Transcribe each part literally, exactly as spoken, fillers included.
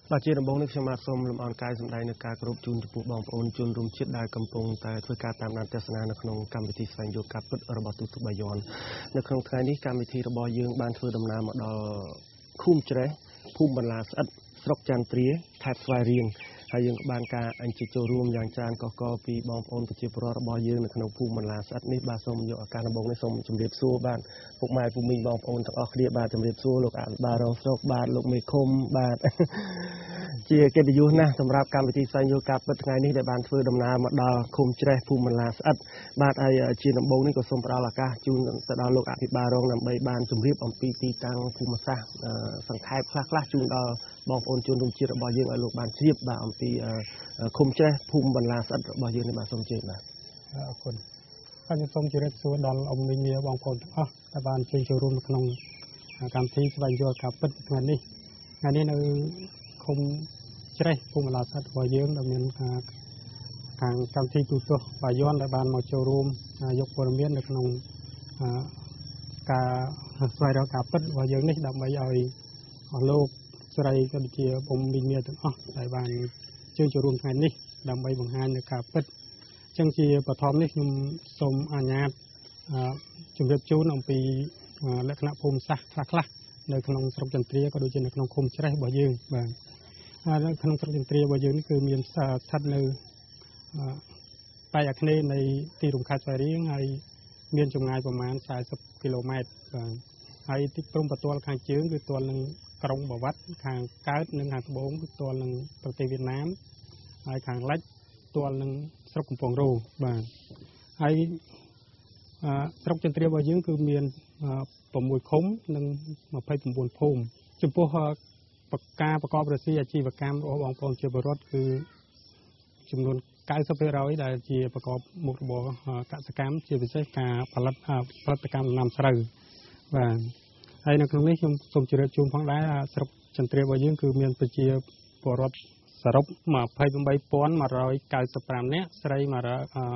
បាទជាដំបូងនេះខ្ញុំបាទសូមលំអរកាយសម្ដែងនៅការគោរពជូនចំពោះបងប្អូនជនរួមជាតិដែលកំពុងតែធ្វើការតាមដានទស្សនានៅក្នុងកម្មវិធីស្វែងយល់ការពិតរបស់ទូទៅបាយ័ននៅក្នុងថ្ងៃនេះកម្មវិធីរបស់យើងបានធ្វើដំណើរមកដល់ឃុំច្រេះភូមិបន្លាស្អិតស្រុកចន្ទទ្រាខេត្តស្វាយរៀងហើយយើងបានការអញ្ជើញចូលរួមយ៉ាងច្រើនកកកពីបងប្អូនប្រជាពលរដ្ឋរបស់យើងនៅក្នុងភូមិបន្លាស្អិតនេះបាទសូមយកឱកាសដំបូងនេះសូមជម្រាបសួរបាទពុកម៉ែពូមីងបងប្អូនទាំងអស់គ្នាបាទជម្រាបសួរលោកអភិបាលរងស្រុកបាទលោកមេឃុំបាទជាកិត្តិយសណាស់សម្រាប់កម្មវិធីស្វែងយល់ការពិតថ្ងៃនេះដែលបានធ្វើដំណើរមកដល់ឃុំច្រេះភូមិបន្លាស្អិតបាទហើយជាដំបូងនេះក៏សូមផ្ដល់ឱកាសជូនទៅដល់លោកអភិបាលរងដើម្បីបានជម្រាបអំពីទីតាំងភូមិសាស្ត្រសង្ខេបខ្លះខ្លះជូនដល់បងប្អូនជនរួមជាតិរបស់យើងឲ្យលោកបានជ្រាបបាទអំពីឃុំច្រេះភូមិបន្លាស្អិតរបស់យើងនេះបាទសូមជម្រាបបាទអរគុណខ្ញុំសូមជម្រាបសួរដល់អ៊ំមីងបងប្អូនទាំងអស់ដែលបានជួយចូលរួមក្នុងកម្មវិធីស្វែងយល់ការពិតថ្ងៃនេះថ្ងៃនេះនៅឃុំច្រេះភូមិបន្លាស្អិតរបស់យើងដែលមានការខាងកម្មវិធីទូទៅបាយ័នដែលបានមកចូលរួមយកព័ត៌មាននៅក្នុងការស្វែងរកការពិតរបស់យើងនេះដើម្បីឲ្យលោកស្រីក៏ដូចជាអ៊ំមីងទាំងអស់ដែលបានជួយចូលរួមថ្ងៃនេះដើម្បីបង្ហាញនៅការពិតអញ្ចឹងជាបឋមនេះខ្ញុំសូមអនុញ្ញាតជម្រាបជូនអំពីលក្ខណៈភូមិសាស្ត្រខ្លះៗនៅក្នុងស្រុកចន្ទ្រាក៏ដូចជានៅក្នុងឃុំច្រេះរបស់យើងបាទនៅក្នុងស្រុកចន្ទ្រារបស់យើងនេះគឺមានស្ថិតនៅប៉ែកអាគ្នេយ៍នៃទីរួមខេត្តស្វាយរៀងហើយមានចម្ងាយប្រមាណសែនសិបគីឡូម៉ែត្របាទហើយទីព្រំប្រទល់ខាងជើងគឺទល់នឹងក្រុងបាវិតខាងកើតនិងខាងត្បូងគឺទល់នឹងប្រទេសវៀតណាមហើយខាងលិចទល់នឹងស្រុកកំពង់រោបាទហើយស្រុកចន្ទ្រារបស់យើងគឺមានប្រាំមួយឃុំនិងម្ភៃប្រាំបួនភូមិចំពោះការប្រកបរបរអាជីវកម្មរបស់បងប្អូនជាពលរដ្ឋគឺចំនួនកៅសិបភាគរយដែលជាប្រកបមុខរបរកសិកម្មជាពិសេសការផលិតផលិតកម្មដំណាំស្រូវបាទហើយនៅក្នុងនេះខ្ញុំសូមជម្រាបជូនផងដែរស្រុកចន្ទ្រារបស់យើងគឺមានប្រជាពលរដ្ឋសរុបម្ភៃប្រាំបីពាន់មួយរយកៅសិបប្រាំនាក់ស្រីមក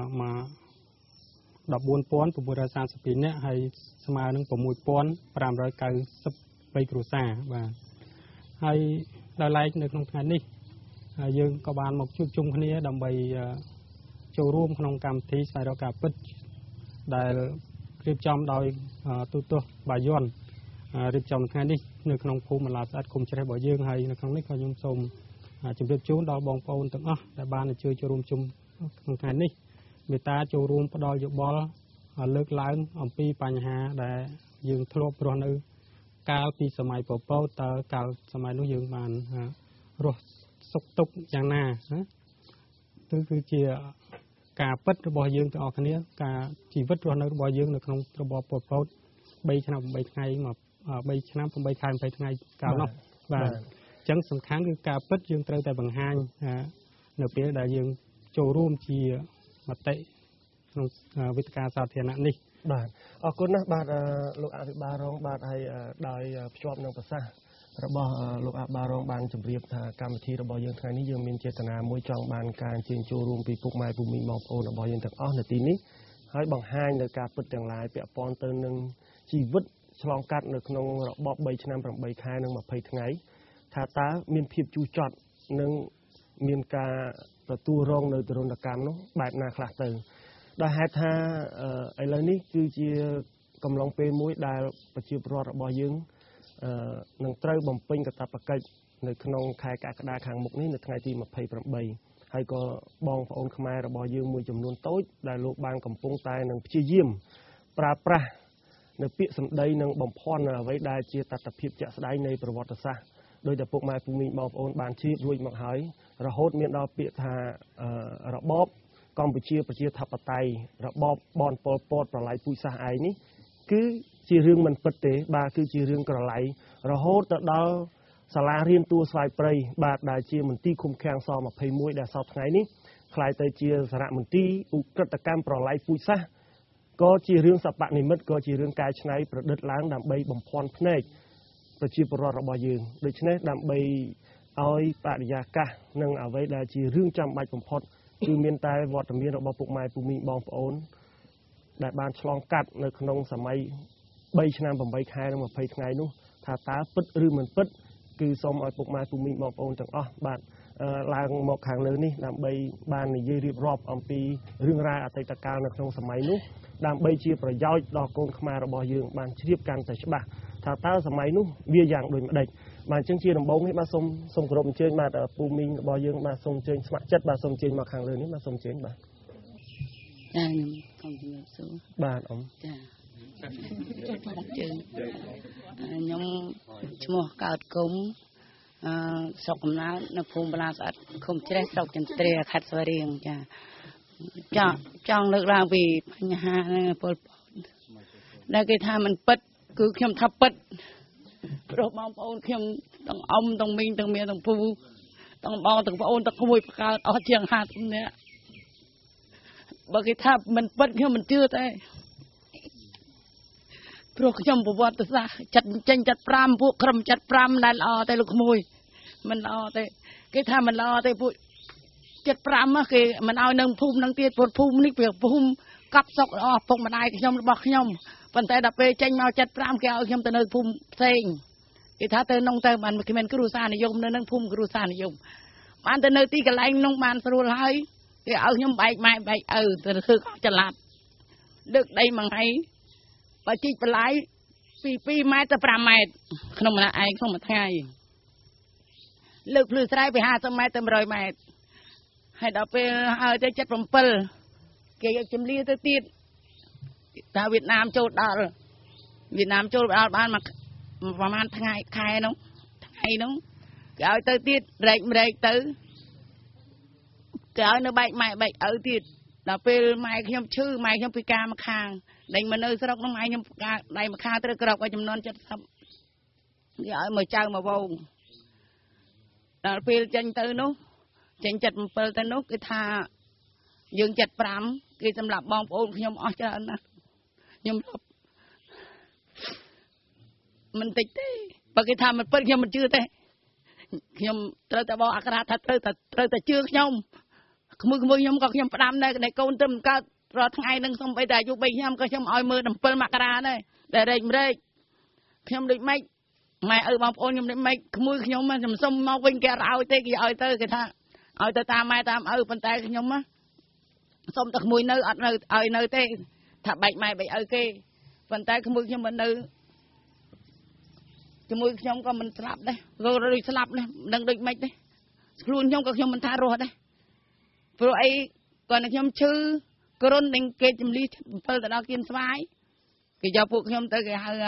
ដប់បួនពាន់ប្រាំមួយរយសាមសិបពីរនាក់ហើយស្មើនឹងប្រាំមួយពាន់ប្រាំរយកៅសិបបីគ្រួសារបាទហើយដោយឡែកនៅក្នុងថ្ងៃនេះយើងក៏បានមកជួបជុំគ្នាដើម្បីចូលរួមក្នុងកម្មវិធីស្វែងរកការពិតដែលរៀបចំដោយទូទស្សន៍បាយ័នរៀបចំថ្ងៃនេះនៅក្នុងភូមិបន្លាស្អិតឃុំច្រេះរបស់យើងហើយនៅក្នុងនេះក៏ខ្ញុំសូមជម្រាបជូនដល់បងប្អូនទាំងអស់ដែលបានអញ្ជើញចូលរួមជុំក្នុងថ្ងៃនេះមេត្តាចូលរួមផ្ដល់យោបល់លើកឡើងអំពីបញ្ហាដែលយើងធ្លាប់រស់នៅកាលពីសម័យប៉ុលពតតើកាលសម័យនោះយើងបានរស់សុខទុក្ខយ៉ាងណាណាគឺគឺជាការពិតរបស់យើងទាំងអស់គ្នាការជីវិតរស់នៅរបស់យើងនៅក្នុងរបបប៉ុលពតបីឆ្នាំប្រាំបីថ្ងៃមកបីឆ្នាំប្រាំបីខែម្ភៃថ្ងៃកាលនោះបាទអញ្ចឹងសំខាន់គឺការពិតយើងត្រូវតែបង្ហាញនៅពេលដែលយើងចូលរួមជាមតិក្នុងវេទិកាសាធារណៈនេះបាទអរគុណណាស់បាទលោកអភិបាលរងបាទហើយដោយភ្ជាប់នឹងប្រសាសន៍របស់លោកអភិបាលរងបានជម្រាបថាកម្មវិធីរបស់យើងថ្ងៃនេះយើងមានចេតនាមួយចង់បានការអញ្ជើញចូលរួមពីពុកម៉ែពូមីងបងប្អូនរបស់យើងទាំងអស់នៅទីនេះហើយបង្ហាញនៅការពិតទាំងឡាយពាក់ព័ន្ធទៅនឹងជីវិតឆ្លងកាត់នៅក្នុងរបបបីឆ្នាំប្រាំបីខែនិងម្ភៃថ្ងៃថាតើមានភាពជូរចត់និងមានការទទួលរងនៅទរណកម្មនោះបែបណាខ្លះទៅដោយហេតុថាឥឡូវនេះគឺជាកំឡុងពេលមួយដែលប្រជាពលរដ្ឋរបស់យើងនឹងត្រូវបំពេញកាតព្វកិច្ចនៅក្នុងខែកក្កដាខាងមុខនេះនៅថ្ងៃទីម្ភៃប្រាំបីហើយក៏បងប្អូនខ្មែររបស់យើងមួយចំនួនតូចដែលលោកបានកំពុងតែនឹងព្យាយាមប្រើប្រាស់នៅពាក្យសម្ដីនិងបំភាន់នៅអ្វីដែលជាតថភាពជាក់ស្ដែងនៃប្រវត្តិសាស្ត្រដោយតែពុកម៉ែពូមីងបងប្អូនបានជ្រាបរួចមកហើយរហូតមានដល់ពាក្យថារបបកម្ពុជាប្រជាធិបតេយ្យរបបបនប៉ុលពតប្រឡាយពូជសាសន៍ឯងនេះគឺជារឿងមិនពិតទេបាទគឺជារឿងក្រឡៃរហូតទៅដល់សាលារៀនទួលស្វាយព្រៃបាទដែលជាមន្ទីរឃុំឃាំងសម្ភៃមួយដែលសពថ្ងៃនេះខ្លាយទៅជាសារមន្ទីរឧក្រិដ្ឋកម្មប្រឡាយពូជសាសន៍ក៏ជារឿងសពនិមិត្តក៏ជារឿងកែច្នៃប្រឌិតឡើងដើម្បីបំភាន់ភ្នែកប្រជាពលរដ្ឋរបស់យើងដូច្នេះដើម្បីឲ្យបរិយាកាសនិងអ្វីដែលជារឿងចាំបាច់បំផុតគឺមានតែវត្តមានរបស់ពុកម៉ែពូមីងបងប្អូនដែលបានឆ្លងកាត់នៅក្នុងសម័យបីឆ្នាំប្រាំបីខែនិងម្ភៃថ្ងៃនោះថាតើពិតឬមិនពិត cứ xong ở phục mai phụ mình mọc ôn chẳng ó bạn làng một hàng lớn đi làm bay ban này dây riệp rọp ông pi rương ra ở tây tạc cao là trong sầm máy nút làm bay chiaประโยชน์ đo côn khmer rồi bỏ dương ban chiếp càng tại bạc thà ta sầm máy nút bia dạng đôi đạch mà chương chia đồng bông ấy mà xông xông gồm trên mà ở phụ mình bỏ dương mà xông trên smart chất mà xông trên một hàng lớn ấy mà xông trên bạn bạn ông nhóm chùa cao cúng sọc ná nó phun bala sạch không chết sọc chân tre khát sờ riêng cha chọn chọn được ra vì nhà này bột đây cái tham mình bứt cứ khiêm thắp bứt rồi mong ôn khiêm tầng ông tầng minh tầng miền tầng phu tầng bao tầng ôn tầng mùi cao ở trường hạt này bởi cái tham mình bứt khiêm mình chưa thếพวกยมประวัติศาสตร์จัดจังจัดปรามพวกครมจัดปรามนั่นละแต่ลูกมวยมันละแต่ก็ถ้ามันละแต่พวกจัดปรามอะคือมันเอาหนึ่งภูมิหนึ่งเตี้ยปวดภูมินี่เปลี่ยนภูมิกับศกอ๋อพวกมันได้ยมบอกยมปันแต่ดับไปจังมาจัดปรามแกเอายมแต่หนึ่งภูมิเซ็งก็ถ้าเตอน้องเตอมันคือมันกรุษานิยมหนึ่งภูมิกรุษานิยมมันแต่หนึ่งตีกันไล่น้องมันสรุปให้ก็เอายมใบไม้ใบเออแต่คือจะหลับดึกได้มั้งไงปะจิปลายปีปีไม้ตะปรามไม้ขนมละไอขนมละไงเลือกพลือใส่ไปหาสมัยเต็มร้อยไม้ให้ดอกไปเอาใจจัดผมเปิลเกี่ยวกับจิมลีตัวตีดถ้าเวียดนามโจดดอลเวียดนามโจดดอลบ้านมาประมาณทั้งไงใครน้องทั้งไงน้องก็เอาตัวตีดเร่งเร่งตัวก็เอาเนื้อใบไม้ใบเอาตีดดอกไปไม้ขยมชื่อไม้ขยมปีกามาคางดังมันเออสระน้องไม้ยังได้มาฆ่าตะกรอกไว้จำนวนจัดทับนี่เอามาเจ้ามาโบงแต่เปลี่ยนจังตือนุจังจัดเปิลตือนุคือท่ายืนจัดปรามคือสำหรับบองโอนยมอ๋อจะนะยมรับมันติดเต้ปกติท่ามันเปิลยมมันชื่อเต้ยมเตอแต่บอกอักขระทัดเตอแต่เตอแต่ชื่อยมมือมือยมก็ยมปรามในในโกนตึมก็รอทั้งไงนึงส่งไปได้ยุบไปยมก็ยมเอามือดำเปิลมากระได้แต่เร่งเร่งยมดึกไม่ไม่เออบางคนยมดึกไม่มือยมมันยมส่งมาวิ่งแกเอาเตะกี่เอาเตะกี่ท่าเอาเตะตามไม่ตามเออปันแต่ยมมะส่งตะมือเนื้ออัดเนื้อเอาเนื้อเตะถ้าใบไม่ใบเออเกปันแต่มือยมมันเนื้อจมูกยมก็มันสลับได้ก็เลยสลับเลยดังดึกไม่ได้ครูยมก็ยมมันทารัวได้เพราะไอ้ก่อนยมชื่อกรนดึงเกจมลีเปิลแต่เรากินสบายก็จะพวกยมเตะกี่หา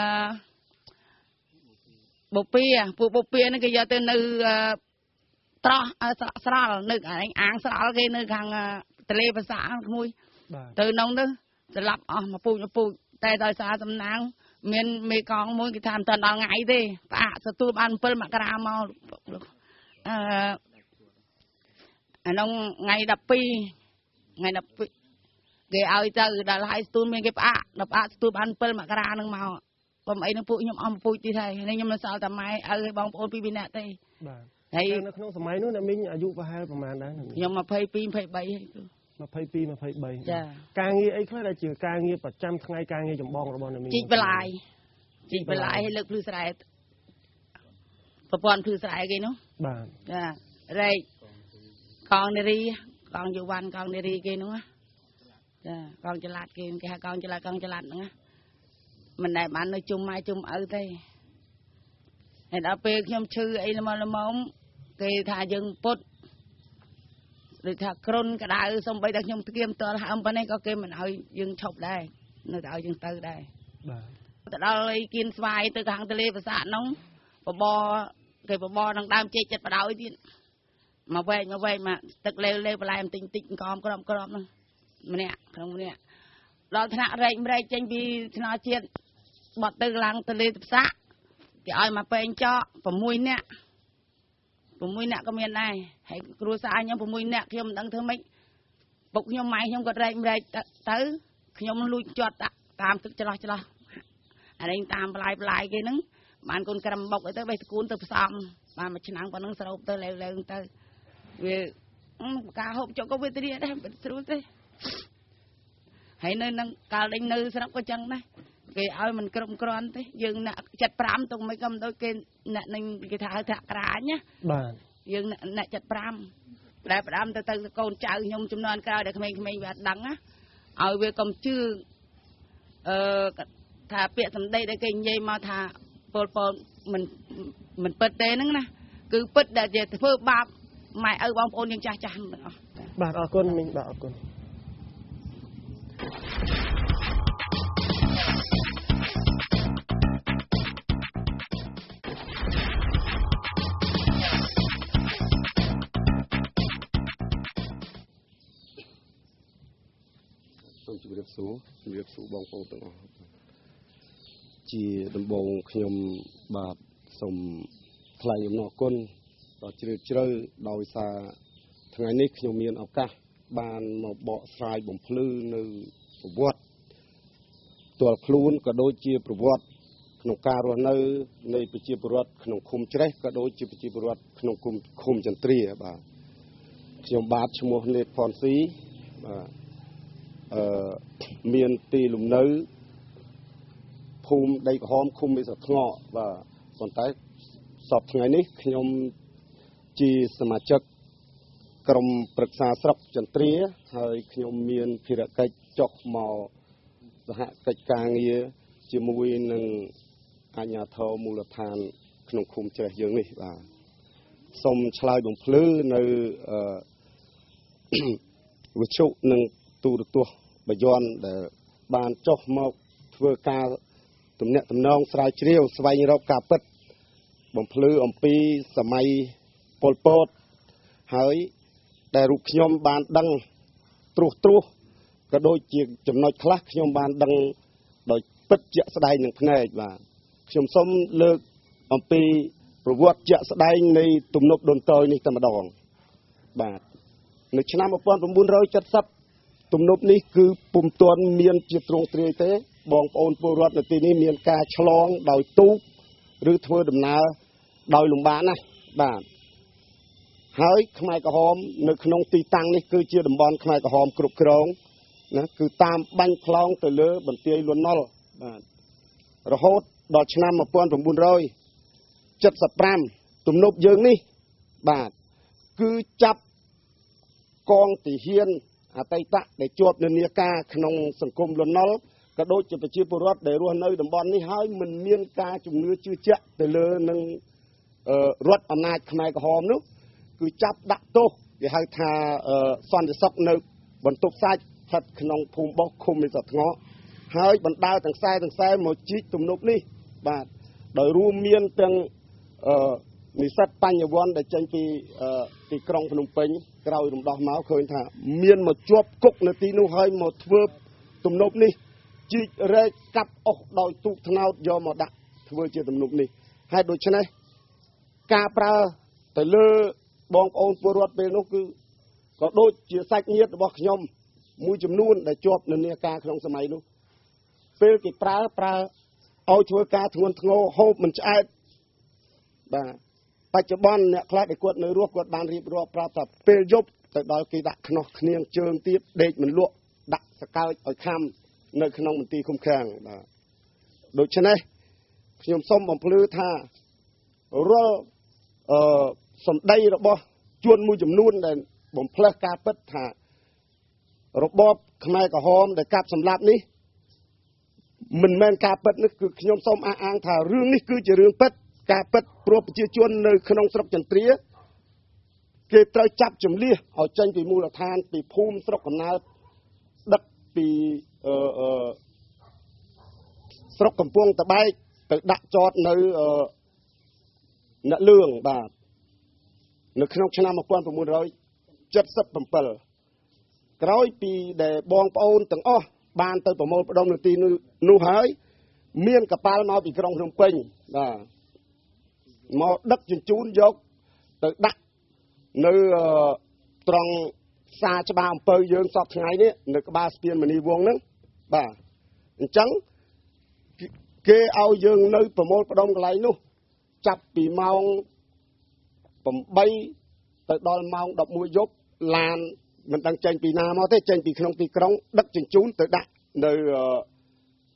บุปเปียพวกบุปเปียนั่นก็จะเตะนึกตราสระนึกอะไรอ่างสระก็นึกทางทะเลภาษาขมุยเตะน้องนึกจะรับอ๋อมาปูมาปูแต่โดยสารสำนักเมียนมีกองมุ้ยกิทานตอนเราไงดิป้าสตูบันเปิลมากระามเอาเอ่อน้องไงดับปีไงดับปีเกี่ยวเอาเจอดาลายสตูมีกี่ป้าดับป้าสตูบันเปิลมากระานึงเมาผมไอ้น้องปุยยมอมปุยตีไทยนี่ยมมันสาวทำไมเออบางคนปีบินเนี่ยตีไอ้ในขนมสมัยนู้นน่ะมิ้งอายุประมาณประมาณนั้นยมมาเพย์ปีเพย์ใบมาเพย์ปีมาเพย์ใบการเงี้ยไอ้เขาได้จือการเงี้ยประจำทั้งไงการเงี้ยจมบองระบอนน่ะมิ้งจีบลายจีบลายให้เลิกพลือสายประปอนพลือสายกี่นู้บ้านไรกองเนรีกองอยู่วันกองเนรีกี่นู้กองจลาดกี่แค่กองจลาดกองจลาดนู้มันได้บ้านในจุ่มไม้จุ่มเออเต้เห็นเอาไปขยมชื่อไอ้ละมอละมอมเกยถ่ายยังปดหรือถ้ากรนกระดาษส่งไปดักขยมเตรียมตัวทำไปนี่ก็เกยมันเอายังชกได้เนื้อเอายังเตอได้แต่เราเลยกินสบายตัวทางทะเลภาษาน้องปบเกยปบทางดามเจจัดปลาอีกทีมาเว้ยมาเว้ยมาตึกเร็วเร็วปลายมันติงติงกอมกรอบกรอบนั่งมันเนี่ยตรงนี้เราถนัดอะไรไม่ได้เจนบีถนัดเชียนบอดตึกหลังทะเลภาษาจะเอามาเป็นเจาะผมมุ้ยเนี่ยผมมุ้ยเนี่ยก็มีอะไรให้ครูสายยังผมมุ้ยเนี่ยขยมตั้งเธอไม่ปกขยมไม้ขยมก็ไรไม่ได้ตื้อขยมลุยจอดตามตึกจะรอจะรออะไรตามปลายปลายกี่นึงบ้านคนกระมบกไอ้เต้ไปสกุลตึกซ้ำบ้านมาชนะบ้านนึงสรุปเต้เร็วเร็วเต้เวกาหอบจก็เวทีเดียได้เป็นสรุปเต้ให้เนินนั่งกาเล่นเนินสนับก็จังนะ cái ao mình cầm cron thế dương nè chặt pram tung mấy cầm đôi cái nè nên cái thả thả cá nhá dương nè nè chặt pram đại pram từ từ con trai nhung chum non cao để mình mình và đắng á ao về cầm chư thả bịa thầm đây để cái nhây mà thả pol pol mình mình bật té nứng nè cứ bật để để phơi bạp mày ở bóng ônยังcha cha bà ở con mình bà ở con tôi chỉ biết số chỉ biết số bóng phô từng chỉ đầm bông nhom bạt sầm thay nhom nọ conต่อเชื่อเชื่อโดยสาทางนี้ขยมเมียนเอากะบานมาเบาสายบ่มพลื้ในประวัติตัวครูนก็โดยเชี่ยประวัติขนมการวันในในประเชี่ยประวัติขนมคุมเชื่อก็โดยเชี่ยประเชี่ยประวัติขนมคุมคุมจันทรีบ่าขยมบาดชมัวเนตพรสีบ่าเมียนตีลุมเนื้อภูมิได้หอมคุมมีสัตว์เงาะบ่าตอนท้ายสอบทางนี้ขยมจีสมาชิกกรมปรึกษาสรับจันทรีให้ขยมเมียนพิรกิจจกมอสหกิจการเงียจีมวยหนึ่งอาญาเทามูลฐานขนมคุมเจริญยังนี่บ่าสมชลายบ่มพลื้ในวิชุหนึ่งตัวตัวบยอนแต่บานจกมอเพื่อการตุ่มเนี่ยตุ่มน้องสายเชี่ยวสบายเรากาปิดบ่มพลื้อมปีสมัยปลปดหายแต่รูปขยมบานดังตรุตรุก็โดยจีจำนวนคลาขยมบานดังโดยปิดเจาะสดายหนึ่งพนัยว่าขยมส้มเลิกอมปีประวัติเจาะสดายในตุ่มนกโดนเตยในตะมดองบาทในชนะมาปอนผมบุญร้อยจัดซับตุ่มนกนี้คือปุ่มตัวเมียนจิตรงตรีเตะบองปอนปวดในตีนี้เมียนกาฉลองโดยตู้หรือเทือดำนาโดยหลวงบ้านนะบาทหายขมายกระหอมในขนมตีตังนี่คือเชื่อดมบอลขมายกระหอมกรุบกรองนะคือตามบังคลองแต่เลือบนเตียล้วนนอลระหดดอกชนะมาปอนผมบุญร้อยจัดสับปรามตุ่มนบเยิงนี่บาทคือจับกองตีเฮียนอาไตตะได้จวบในเนียกาขนมสังคมล้วนนอลกระโดดจะไปเชื่อปรวัติได้รัวในดมบอลนี่หายมันเมียนกาจุ่มเนื้อชื่อเจ้าแต่เลือนึงรถอำนาจขมายกระหอมนู้คือจับดักโตที่ให้ทาซ่อนจะซอกในบนตุกซ้ายพัดขนมภูมิบกคุมในสัตว์เงาะให้บรรดาต่างซ้ายต่างซ้ายหมดจิตตุ่มนกนี่บาดโดยรวมเมียนเป็นนิสัตปัญญวันได้จังปีปีกรองพนมเพ็งเราดมดอกไม้เคยท่าเมียนหมดจวบกุกในตีนู้ให้หมดเวิบตุ่มนกนี่จิตเรกับออกโดยตุกทนาวยอมดักเวิบเจตุ่มนกนี่ให้โดยชนะกาปลาแต่เลือบองโอนปวดเป็นนกคือก็โดยเจียสักเงียบบอกขยมมือจำนวนได้จบในเนื้อกาขนมสมัยนู้เป็นกิปลาปลาเอาช่วยกาทวนทงโฮบมันจะไอ้บ่าปัจจุบันเนี่ยคลาดไอ้กวดในรวบกวดบานรีบรวบปลาแบบเป็นยบแต่ดอยกีดักขนมเนียงเชิงตีเด็กมันลวกดักสกาวอ่อยคำในขนมมันตีคุ้มแข็งบ่าโดยฉะนั้นขยมส้มบ่มพลื้ท่ารอเอ่อสมได้ระบบจวนมือจำนวนแต่บ่มเพลกาเปิดหาระบบขมายกระหอมแต่กาบสำลับนี้มันแมนกาเปิดนี่คือขยมส้มอ้างถ่าเรื่องนี้คือจะเรื่องเปิดกาเปิดโปรปจีจวนในขนมสระจันทรีเกตรจับจำเลี้ยเอาใจปีมูลทานปีภูมิสระกำนาดักปีเอ่อเอ่อสระกำปวงตะไบไปดักจอดในเอ่อณเรื่องบาทในขนมชนะมาปอนประมูลร้อยจัดสับปั่มเปิลกร้อยปีแต่บองปอนตั้งอ้อบานเตยประมูลประดมในตีนูหายเมียนกับปลามาปีกรองขนมเป่งนะมาดักจุนจูนยกแต่ดักในตรองซาจะบาอำเภอเยือนสอบไงเนี่ยในกบาสเปียนมันนีวงนั้นบ่าจังเกเอาเยือนในประมูลประดมกันไรนู้จับปีเมาผมใบแต่ดอลเมาดอกมวยยกลานมันตั้งใจปีนามาแต่ใจปีขนมปีกรองดักจุนจูนแต่ดักใน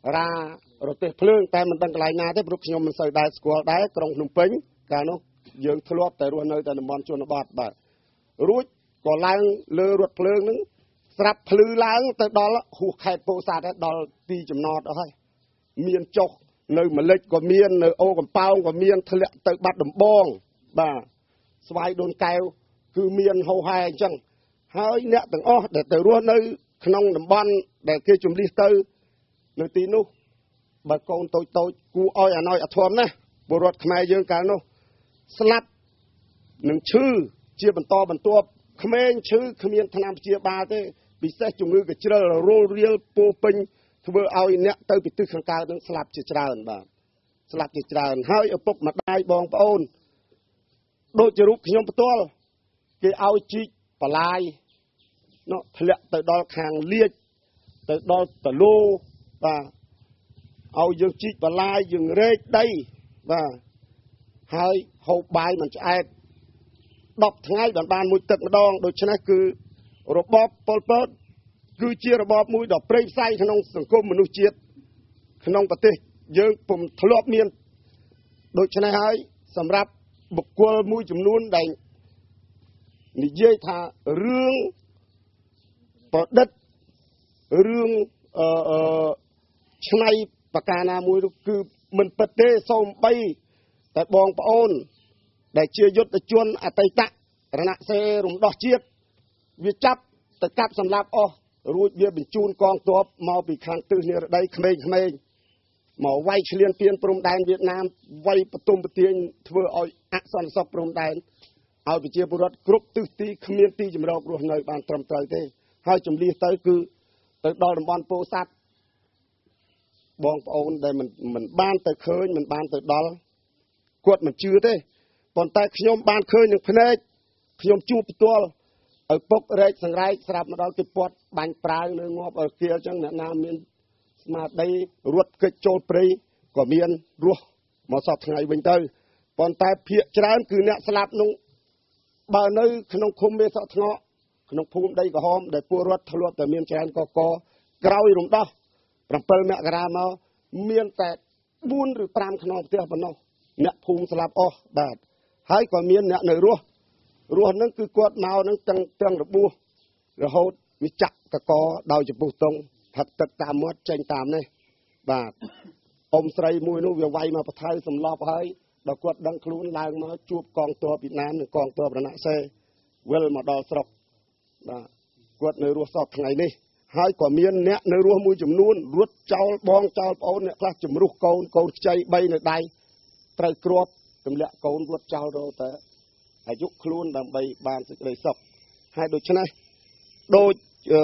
ra rồi tới phơi tại mình đang cái na thế lúc nhom mình sợi đai squall đai trong nông pin cả nó dương thua tại ruộng nơi tại nông bòn chuồn bọt bà rút có lang lơ ruột phơiนึงสลับพลือล้างแต่ดอลหูไข่โปซาดอลตีจำนอดเอาให้เมียนจกในมะเล็กก็เมียนในโอกับเป้าก็เมียนทะเลเตะบัดดมบองบ่าสบายโดนแก้วคือเมียนเฮาไฮจังเฮ้ยเนี่ยต่างอ้อแต่แต่รู้ในขนมดมบอลแต่เกี่ยจุ่มลิสเตอร์ในตีนู้บะกงโตโตกูอ้อยอ่ะน้อยอ่ะทวมนะบุรุษขมายเยอะกันนู้สลับหนึ่งชื่อเจียบันตอบันตัวขมายชื่อขมีนธนามเจียบาเต้พิเศษจุงมือกับเจริญโรเรียลโปปิงทว่าเอาอินเนี่ยเติมไปตึกข้างกลางนั้นสลับจิตราอันบ่าสลับจิตราอันให้เอาปกมาได้บองปะโอนโดยจะรุกขยมประตูเกี่ยเอาจีปลายเนาะทะเลแต่ดอลคางเลียดแต่ดอลตะโลบ่าเอายังจีปลายยังเรกได้บ่าให้หอบใบมันจะแอบดอกทั้งไงบานบานมุดตึกมาดองโดยชนะคือระบบปอลเปิดคือเชียระบบมวยดอกเปรย์ไซขนมสังคมมนุษย์เชียขนมปฏิเยอะผมทะเลาะเมียนโดยชนะให้สำหรับบุคคลมวยจำนวนใดนิยายท่าเรื่องปอดัดเรื่องเอ่อชนัยปากกานามวยคือมันปฏิส่งไปแต่บองปะโอนได้เชียยศจวนอัตตะระนาเซรุมดอกเชียวิจับแต่กับสำหรับอ๋อรู้เบี้ยบิจูนกองตัวมาปีครั้งตื้อเนี่ยได้เขมรเขมรหมอไว้เฉลียนเปลี่ยนปรุงแดนเวียดนามไว้ประตูประเทียนเพื่อเอาอักษรสอบปรุงแดนเอาไปเจียบุรุษกรุ๊ปตื้อตีเขมรตีจำเรารู้ในบ้านตรมตรายเต้ให้จำเรียกเต้คือแต่ดอลบอลโปซัดบองโอนได้มันมันบ้านแต่เคยมันบ้านแต่ดอลกวดมันชื่อเต้ตอนแต่ขยมบ้านเคยหนึ่งพเนจขยมจูบตัวเอาปกเรศสังไรสลับมาดอลกิปอดบังปลายเนื้องอบเอาเกียวจังเนี่ยนามีนมาได้รวดกระโจนปรีก็มีนรัวมาสอบทางไงวิ่งเตอร์ตอนแต่เพียจานคือเนี่ยสลับนุ่งบ่าวนึขนมคุมเมสทงอขนมภูมิได้ก็หอมได้ปูรวดทะลุแต่มีนจานก็ก็กราวอยู่ตรงต่อปรำเปิลเมกรามามีนแต่บุญหรือปรามขนมเตี้ยปนนเนี่ยภูมิสลับอ๋อบาดให้ก็มีนเนี่ยในรัวรัวนั่นคือกวดเมานั่นจังจังระบูแล้วเขามีจักตะกอดาวจะปูตรงผัดตัดตามมดเจงตามเนี่ยบาดอมใส่มวยนู้นไวมาประทายสำลอบให้ดอกกวดดังคลุ้นลางมาจูบกองตัวปิดน้ำหนึ่งกองตัวประณะเซเวลมาดอสรบบาดกวดในรัวสอบไงนี่ให้ก็มีนเนี่ยในรัวมวยจุ่มนูนรวดเจ้าบองเจ้าเอาเนี่ยคลาจุ่มรุกโกนโกนใจใบในใดไตรกรอบจำเละโกนรวดเจ้าโดแต่อายุคลุ้นดำใบบานสิเลยสอบให้โดยชนะโดย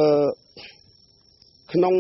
ขนม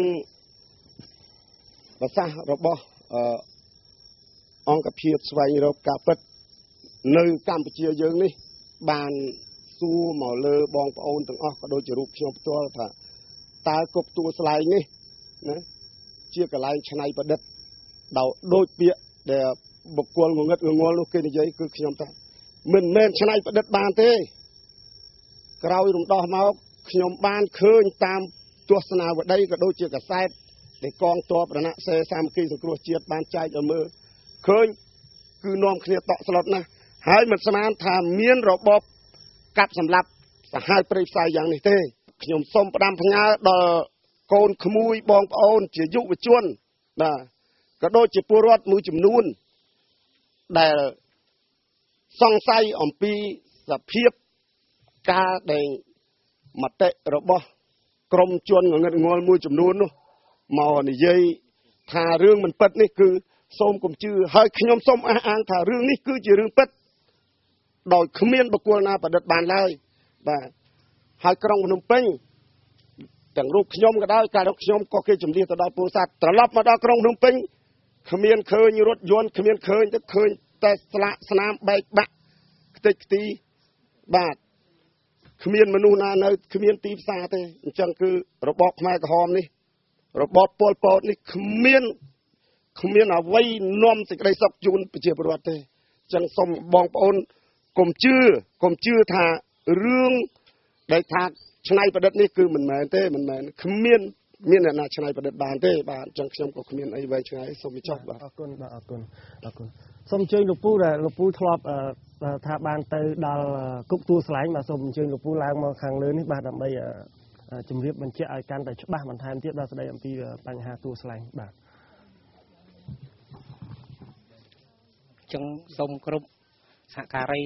ภาษาเราบอกองกับเพียรสวายเรากาเปิดในกัมพูชีเยอะนี่บานสู้หมอเลอบองปะโอนต่างออกก็โดยจะรูปชมตัวถ้าตากบตัวสไลด์นี่นะเชี่ยกับลายชนัยประเด็ดเดาโดยเปียเดี๋ยวบุกกวนงงเงินงงลูกเกณฑ์ใหญ่คือขยมตามันเมนชนัยประเด็ดบานเต้กเราอยู่ตรงดอกมาขยมบานคืนตามตัวสนาวได้ก็โดยเชี่ยกับไซด์ในกองตัวประณะเซซามกีสังครัวเจียบานใจจะมือเคยคือนอมเคลียร์ต่อสลดนะหายมันสมานทำเมียนระบบกับสำหรับสหายปริศายอย่างนี้เต้ขยมส้มประดามพญาดอโกนขมุยบองโอนเจียยุวิจวนนะก็โดยเจียปูรอดมือจุ่มนูนแต่ซ่องไซอมปีสะเพียบกาแดงมาเตะระบบกรมจวนเงินงอมือจุ่มนูนนู้มอนี่ยัยถ้าเรื่องมันเปิดนี่คือส้มกลมจื้อให้ขยมส้มอ่างถ้าเรื่องนี้คือจะเรื่องเปิดโดยขมิ้นบกวนนาประดับบานเลยแต่ให้กรองพนมเป้งแต่งรูปขยมก็ได้การขยมก็เคยจุ่มเรียตลอดปูสัตตลอดมาได้กรองพนมเป้งขมิ้นเคยรถยนต์ขมิ้นเคยจะเคยแต่สละสนามใบบักติกตีบาดขมิ้นมนูนาเนยขมิ้นตีซาเตจังคือระบบไม้กระหอมนี่ระบบปอลปอดนี่ขมิ้นขมิ้นเอาไว้น้อมสิ่งใดสักจูนไปเจียบรวดเตจังสมบองปอนกลมชื่อกลมชื่อท่าเรื่องได้ทางชนัยประเด็นนี่คือมันแมนเต้มันแมนขมิ้นមានអ្នកណាឆ្នៃប្រឌិតបានទេបាទអញ្ចឹងខ្ញុំក៏គ្មានអីវែងឆ្ងាយសូមបញ្ចប់បាទអរគុណបាទអរគុណអរគុណសូមអញ្ជើញលោកពូដែលលោកពូធ្លាប់ថាបានទៅដល់គុកទួលស្លែងបាទសូមអញ្ជើញលោកពូឡើងមកខាងលើនេះបាទដើម្បីជម្រាបបញ្ជាក់ឲ្យកាន់តែច្បាស់បន្ថែមទៀតដល់ស្ដីអំពីបញ្ហាទួលស្លែងបាទចឹងសូមគ្រប់សហការី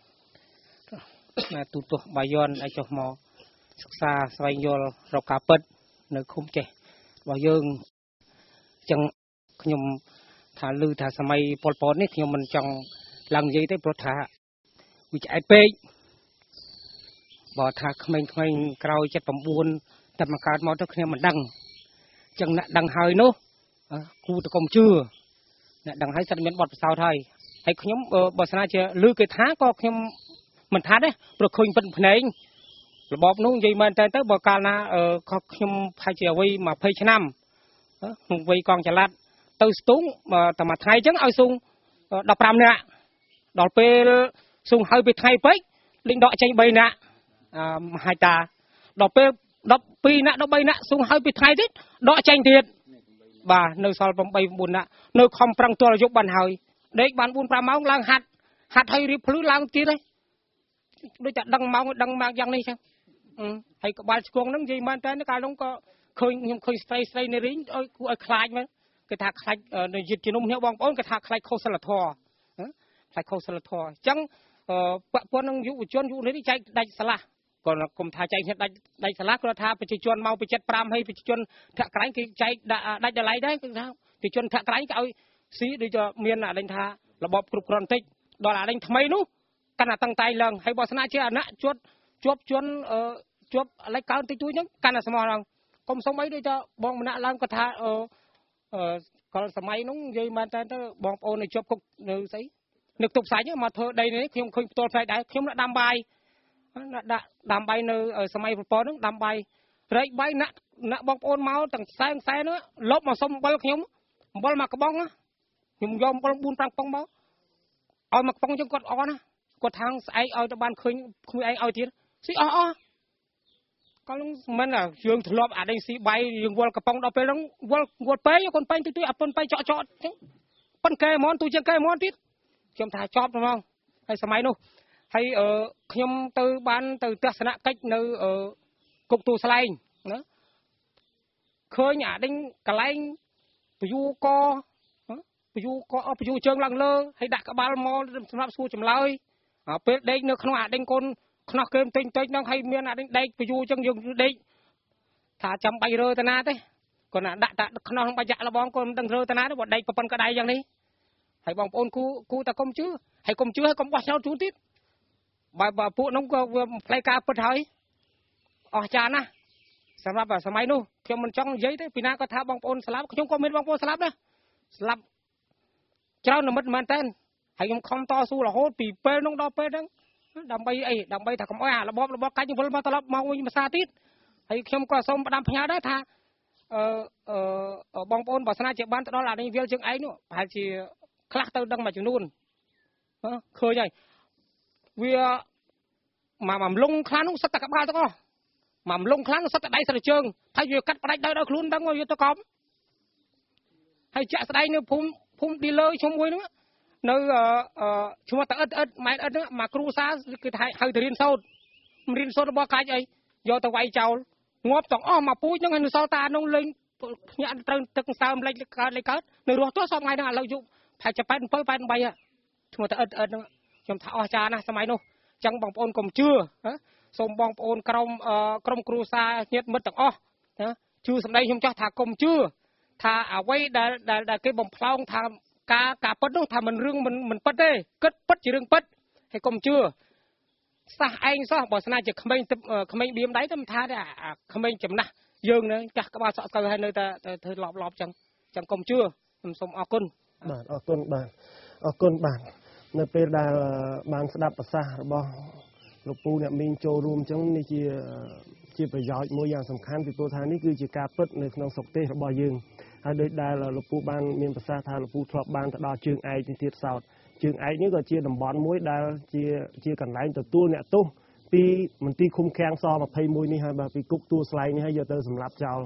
ទូទស្សន៍បាយ័នឲ្យចុះមកសិក្សាស្វែងយល់រកការពិតនៅឃុំចេះរបស់យើងចឹងខ្ញុំថាឮថាសម័យប៉ុលពតនេះខ្ញុំមិនចង់ឡើងនិយាយទេព្រោះថាវាឆ្អែតពេកបើថាក្មេងៗក្រោយចិត្ត៩តែមកកើតមកទៅខ្ញុំមិនដឹងចឹងអ្នកដឹងហើយនោះគូតកុំជឿអ្នកដឹងហើយសិតមានបទពិសោធន៍ហើយហើយខ្ញុំបើស្នាជាឮគេថាក៏ខ្ញុំមិនថាទេព្រោះឃើញពិតភ្នែករបបនោះនិយាយមែនតើទៅបើកាលណាខ្ញុំផាច់ជាអ្វី២០ឆ្នាំក្នុងវ័យកងចល័តទៅស្ទង់តែមួយថ្ងៃចឹងឲ្យស៊ុងដប់ប្រាំនាក់ដល់ពេលស៊ុងហើយពេលថ្ងៃពេកលេងដកចេញបីនាក់មហាតាដល់ពេលដប់ពីរនាក់ដល់បីនាក់ស៊ុងហើយពេលថ្ងៃទៀតដកចេញទៀតបាទនៅសល់8 9នាក់នៅខំប្រឹងទល់យប់បានហើយដេកបាន4 5ម៉ោងឡើងហាត់ហាត់ឲ្យរៀបភ្លឺឡើងទៀតហើយដូចតែដឹងម៉ោងដឹងម៉ោងយ៉ាងនេះចឹងហើយក្បាលឆ្គងហ្នឹងនិយាយមែនតើកាលនោះក៏ឃើញខ្ញុំឃើញស្រីស្រីនៅរីងឲ្យគួរឲ្យខ្លាចមើលគេថាខ្លាចនៅយិតជំនុំគ្នាបងប្អូនគេថាខ្លាចខុសសិលធម៌ខ្លាចខុសសិលធម៌អញ្ចឹងពាក់ព័ន្ធនឹងយុវជនយុវនេះចែកដាច់ឆ្លាស់ក៏គុំថាចែកគ្នាដាច់ដាច់ឆ្លាស់គាត់ថាប្រជាជនមកពីចិត្ត5ហើយប្រជាជនធាក់ក្រែងគេចែកដាច់ដលៃដែរគឺថាប្រជាជនធាក់ក្រែងគេឲ្យស៊ីដូចមានអាដេញថារបបគ្រប់គ្រាន់តិចដល់អាដេញថ្មីនោះកាន់តែតឹងតែងឡើងហើយបើស្នាជាអាណជាប់ជាប់ជន់ជាប់លេខកើតិចតួចហ្នឹងកាន់តែស្មោះឡើងកុំសុំអីដូចថាបងម្នាក់ឡើងគាត់ថាអឺក៏សម័យនោះនិយាយមែនតើទៅបងប្អូននៅជាប់គុកនៅស្អីនៅទុកសាច់មកធ្វើដីនេះខ្ញុំឃើញផ្ទាល់ផ្នែកដែរខ្ញុំដាក់ដាំបាយដាក់ដាំបាយនៅសម័យប្រពន្ធហ្នឹងដាំបាយរែកបាយណាក់ណាក់បងប្អូនមកទាំងខ្សែខ្សែនោះលបមកសុំអំបិលខ្ញុំអំបិលមកក្បងខ្ញុំយកអំបិល4 5ប៉ុងមកឲ្យមកក្បងចឹងគាត់អន់ណាគាត់ថាស្អែកឲ្យទៅបានឃើញគ្មួយឯងឲ្យទៀតស៊ីអស់អស់ក៏មិនយើងធ្លាប់អាដេញស៊ីបាយយើងវល់កំប៉ុងដល់ពេលហ្នឹងវល់វល់ពេកគាត់ពេញទុយទុយអាប៉ុនពេកចកចកចឹងប៉ុនកែហ្មងទូជាងកែហ្មងទៀតខ្ញុំថាចប់ហ្មងហើយសម័យនោះហើយខ្ញុំទៅបានទៅទស្សនកិច្ចនៅគុកទូស្លែងណាឃើញអាដេញកន្លែងពយូកពយូកពយូជើងឡើងលើហើយដាក់ក្បាលមកសម្រាប់សួរចម្លើយពេលដេកនៅក្នុងអាដេញកូនខ្នោះគេតិចតិចហ្នឹងហើយមានអាដេញដេកពយូអញ្ចឹងយើងដេកថាចាំបាច់រើតាណាទេគាត់ណាដាក់តាខ្នោះបាច់យ៉ាក់លបងគាត់មិនដឹងរើតាណាទេបើដេកប្រពន្ធក្តៅយ៉ាងនេះហើយបងប្អូនគូគូតែកុំជឿហើយកុំជឿហើយកុំបោះចោលជូនទៀតបើបើពួកហ្នឹងក៏វាផ្លេការពិតហើយអស់ចានណាសម្រាប់សម័យនោះខ្ញុំមិនចង់និយាយទេពីណាគាត់ថាបងប្អូនស្លាប់ខ្ញុំក៏មានបងប្អូនស្លាប់ដែរស្លាប់ច្រើននិមិត្តមែនតើហើយខ្ញុំខំតស៊ូរហូតពីពេលនោះដល់ពេលហ្នឹងដើម្បីអីដើម្បីថាកុំអោយអារបបរបបកាច់វិលមកត្រឡប់មកវិញភាសាទៀតហើយខ្ញុំក៏សូមផ្ដាំផ្ញើដែរថាអឺអឺបងប្អូនបើស្នាជាបានទៅដល់អានេះវិលជើងឯងនោះប្រហែលជាខ្លះទៅដឹងមួយចំនួនឃើញហើយវាមកម្លងខ្លាំងនោះសិតតែក្បាលទាំងអស់មកម្លងខ្លាំងសិតតែដៃសិតតែជើងហើយវាកាត់ផ្ដាច់ដោយដោយខ្លួនដឹងវាទៅកំហើយចាក់ស្ដែងនៅភូមិភូមិឌីលឺឈ្មោះមួយហ្នឹងនៅឈ្មោះតាអិតអិតម៉ែអិតហ្នឹងមកគ្រូសាគឺថាហៅទៅរៀនសូត្រមិនរៀនសូត្ររបស់កាច់អីយកទៅវាយចោលងាប់ទាំងអស់មកពូជហ្នឹងហើយនៅសល់តានោះលេងភ្ញាក់ត្រូវទឹកសើមលេចកើតលេចកើតនៅរស់ទោះសពថ្ងៃហ្នឹងឥឡូវយុប្រហែលជា87 88ឈ្មោះតាអិតអិតហ្នឹងខ្ញុំថាអស់ចាណាស់សម័យនោះអញ្ចឹងបងប្អូនកុំជឿសូមបងប្អូនក្រុមក្រុមគ្រួសារញាតិមិត្តទាំងអស់ជឿសម្ដីខ្ញុំចាស់ថាកុំជឿថាអ្វីដែលដែលគេបំផ្លោងថាការការពិតនោះថាមិនរឿងមិនមិនពិតទេគិតពិតជារឿងពិតហើយកុំជឿសះឯងសោះបើស្នាជាក្មេងក្មេងបៀមដៃទៅមិនថាទេអាក្មេងចំណាស់យើងនឹងចាស់ក្បាលសក់ស្កើហើយនៅតែធ្វើឡប់ឡប់ចឹងចឹងកុំជឿខ្ញុំសូមអរគុណបាទអរគុណបាទអរគុណបាទនៅពេលដែលបានស្ដាប់ប្រសាសន៍របស់លោកពូអ្នកមីងចូលរួមចឹងនេះជាជាប្រយោជន៍មួយយ៉ាងសំខាន់ពីព្រោះថានេះគឺជាការពិតនៅក្នុងស្រុកទេសរបស់យើងហើយដោយដែលលោកពូបានមានប្រសាសន៍ថាលោកពូធ្លាប់បានទៅដល់ជើងឯកនេះទៀតសោតជើងឯកនេះក៏ជាតំបន់មួយដែលជាជាកន្លែងទទួលអ្នកទោសពីមន្ទីរឃុំឃាំងស ២១នេះហើយបាទពីគុកទួលស្លែងនេះហើយយកទៅសម្លាប់ចោល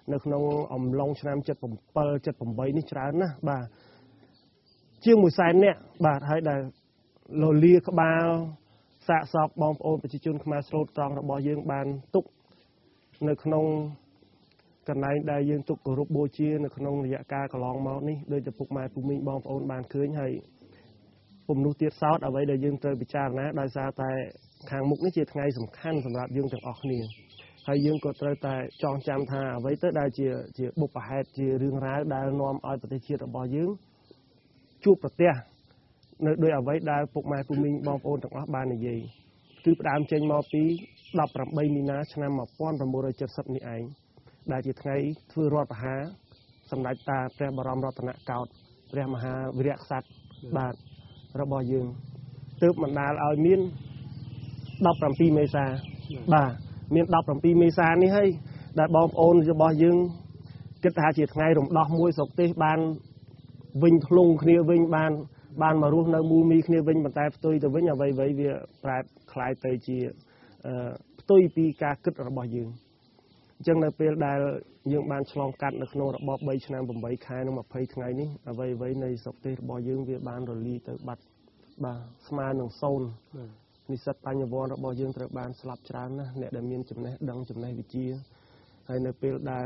នៅក្នុងអំឡុងឆ្នាំเจ็ดสิบเจ็ด เจ็ดสิบแปดនេះច្រើនណាស់បាទជាងមួយសែននាក់បាទហើយដែលលលាក្បាលសាកសពបងប្អូនប្រជាជនខ្មែរស្រូតត្រង់របស់យើងបានទុកនៅក្នុងកន្លែងដែលយើងទុកគោរពបូជានៅក្នុងរយៈកាលកន្លងមកនេះដោយតែពុកម៉ែពូមីងបងប្អូនបានឃើញហើយពុំនោះទៀតសោតអ្វីដែលយើងត្រូវពិចារណាដោយសារតែខាងមុខនេះជាថ្ងៃសំខាន់សម្រាប់យើងទាំងអស់គ្នាហើយយើងក៏ត្រូវតែចងចាំថាអ្វីទៅដែលជាជាបុព្វហេតុជារឿងរ៉ាវដែលនាំឲ្យប្រទេសជាតិរបស់យើងជួបប្រទះនៅដោយអ្វីដែលពុកម៉ែពូមីងបងប្អូនទាំងអស់បាននិយាយគឺផ្ដើមចេញមកពីដប់ប្រាំបីមីនាឆ្នាំmột nghìn chín trăm七十នេះឯងដែលជាថ្ងៃធ្វើរដ្ឋប្រហារសម្ដេចតាព្រះបរមរតនកោដ្ឋព្រះមហាវីរក្សត្របាទរបស់យើងទើបបណ្ដាលឲ្យមានដប់ប្រាំពីរមេសាបាទមានដប់ប្រាំពីរមេសានេះហើយដែលបងប្អូនរបស់យើងគិតថាជាថ្ងៃរំដោះមួយស្រុកទេសបានវិញធ្លុងគ្នាវិញបានបានមករស់នៅមូលមីគ្នាវិញប៉ុន្តែផ្ទុយទៅវិញអ្វីៗវាប្រែคล้ายទៅជាផ្ទុយពីការគិតរបស់យើងអញ្ចឹងនៅពេលដែលយើងបានឆ្លងកាត់នៅក្នុងរបបបីឆ្នាំប្រាំបីខែនិងម្ភៃថ្ងៃនេះអ្វីៗនៃស្រុកទេសរបស់យើងវាបានរលាយទៅបាត់បាទស្មើនឹងសូន្យនិស្សិតបញ្ញវន្តរបស់យើងត្រូវបានស្លាប់ច្រើនណាស់អ្នកដែលមានចំណេះដឹងចំណេះវិជ្ជាហើយនៅពេលដែល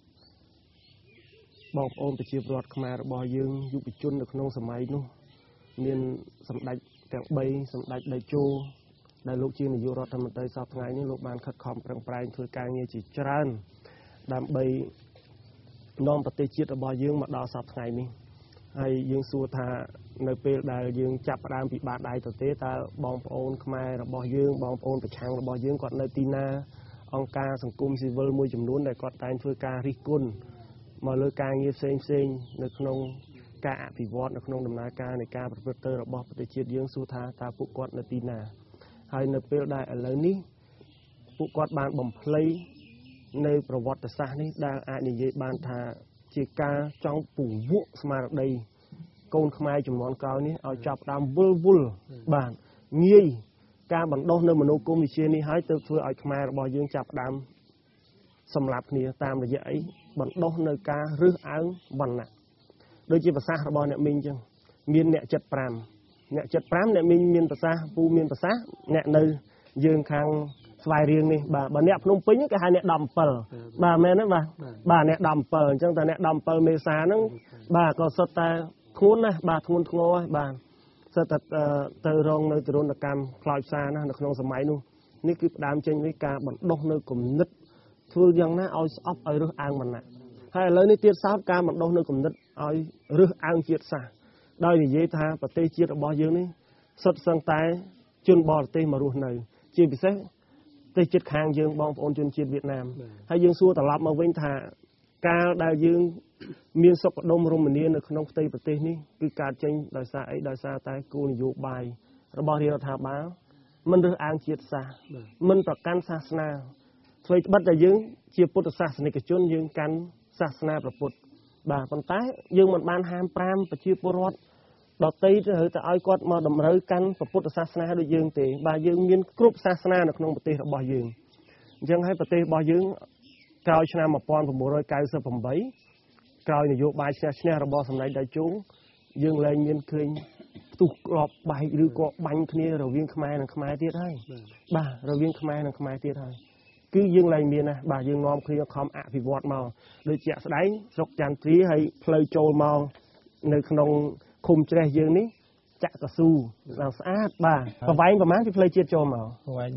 បងប្អូនប្រជាពលរដ្ឋខ្មែររបស់យើងយុវជននៅក្នុងសម័យនោះមានសម្ដេចទាំងបីសម្ដេចតេជោដែលលោកជានាយករដ្ឋមន្ត្រីសពថ្ងៃនេះលោកបានខិតខំប្រឹងប្រែងធ្វើការងារជាច្រើនដើម្បីនាំប្រទេសជាតិរបស់យើងមកដល់សពថ្ងៃនេះហើយយើងសួរថានៅពេលដែលយើងចាប់ផ្ដើមពីបាតដៃទៅទេតើបងប្អូនខ្មែររបស់យើងបងប្អូនប្រឆាំងរបស់យើងគាត់នៅទីណាអង្គការសង្គមស៊ីវិលមួយចំនួនដែលគាត់តែងធ្វើការរិះគន់មកលើការងារផ្សេងផ្សេងនៅក្នុងការអភិវឌ្ឍនៅក្នុងដំណើរការនៃការប្រព្រឹត្តទៅរបស់ប្រទេសជាតិយើងសួរថាតើពួកគាត់នៅទីណាហើយនៅពេលដែលឥឡូវនេះពួកគាត់បានបំភ្លៃនៅប្រវត្តិសាស្ត្រនេះដែលអាចនិយាយបានថាជាការចង់ពង្វក់ស្មារតីកូនខ្មែរចំនួនក្រោយនេះឲ្យចាប់ដើមវល់វល់បានងាយការបណ្ដុះនៅមនោគមវិជ្ជានេះហើយទៅធ្វើឲ្យខ្មែររបស់យើងចាប់ដើមសម្លាប់គ្នាតាមរយៈអីបណ្ដុះនៅការរើសអើងវណ្ណៈដូចជាប្រសាសន៍របស់អ្នកមីងអញ្ចឹងមានអ្នកចិត្តប្រាំអ្នកចិត្តប្រាំអ្នកមីងមានប្រសាសន៍ពូមានប្រសាសន៍អ្នកនៅយើងខាងស្វាយរៀងនេះបាទបើអ្នកភ្នំពេញគេហៅអ្នកដប់bảyបាទមែនទេបាទបាទអ្នកដប់bảyអញ្ចឹងតែអ្នកដប់bảyមេសាហ្នឹងបាទក៏សុទ្ធតែធ្ងន់ណាស់បាទធ្ងន់ធ្ងរហើយបាទសុទ្ធតែទៅរងនៅទរណកម្មខ្លោចផ្សាណានៅក្នុងសម័យនោះនេះគឺផ្ដើមចេញពីការបណ្ដុះនៅគំនិតធ្វើយ៉ាងណាឲ្យស្អប់ឲ្យរើសអើងវណ្ណៈហើយឥឡូវនេះទៀតសោតការបណ្ដុះនៅគំនិតឲ្យរើសអើងជាតិសាសន៍ដោយនិយាយថាប្រទេសជាតិរបស់យើងនេះសុទ្ធសឹងតែជនបរទេសមករស់នៅជាពិសេសប្រទេសជិតខាងយើងបងប្អូនជនជាតិវៀតណាមហើយយើងសួរត្រឡប់មកវិញថាកាលដែលយើងមានសុខដុមរមនានៅក្នុងផ្ទៃប្រទេសនេះគឺកើតចេញដោយសារអីដោយសារតែគោលនយោបាយរបស់រាជរដ្ឋាភិបាលមិនរើសអើងជាតិសាសន៍មិនប្រកាន់សាសនាអ្វីត្បិតតែយើងជាពុទ្ធសាសនិកជនយើងកាន់សាសនាព្រះពុទ្ធបាទប៉ុន្តែយើងមិនបានហាមប្រាមប្រជាពលរដ្ឋដតីទៅទៅឲ្យគាត់មកតម្រូវកាន់ពុទ្ធសាសនាដូចយើងទេបាទយើងមានគ្រប់សាសនានៅក្នុងប្រទេសរបស់យើងអញ្ចឹងហើយប្រទេសរបស់យើងក្រោយឆ្នាំmột nghìn chín trăm chín mươi támក្រោយនយោបាយឈ្នះឈ្នះរបស់សម្ដេចតេជោយើងលែងមានឃើញផ្ទុះក្របបែកឬក៏បាញ់គ្នារវាងខ្មែរនិងខ្មែរទៀតហើយបាទរវាងខ្មែរនិងខ្មែរទៀតហើយគឺយើងលែងមានណាបាទយើងនាំគ្នាខំអភិវឌ្ឍមកដូចជាក់ស្ដែងស្រុកចន្ទទ្រាហើយផ្លូវចូលមកនៅក្នុងឃុំជ្រេះយើងនេះចាក់កស៊ូឡើងស្អាតបាទប្រវែងប្រហែលពីផ្លូវជាតិចូលមកប្រវែង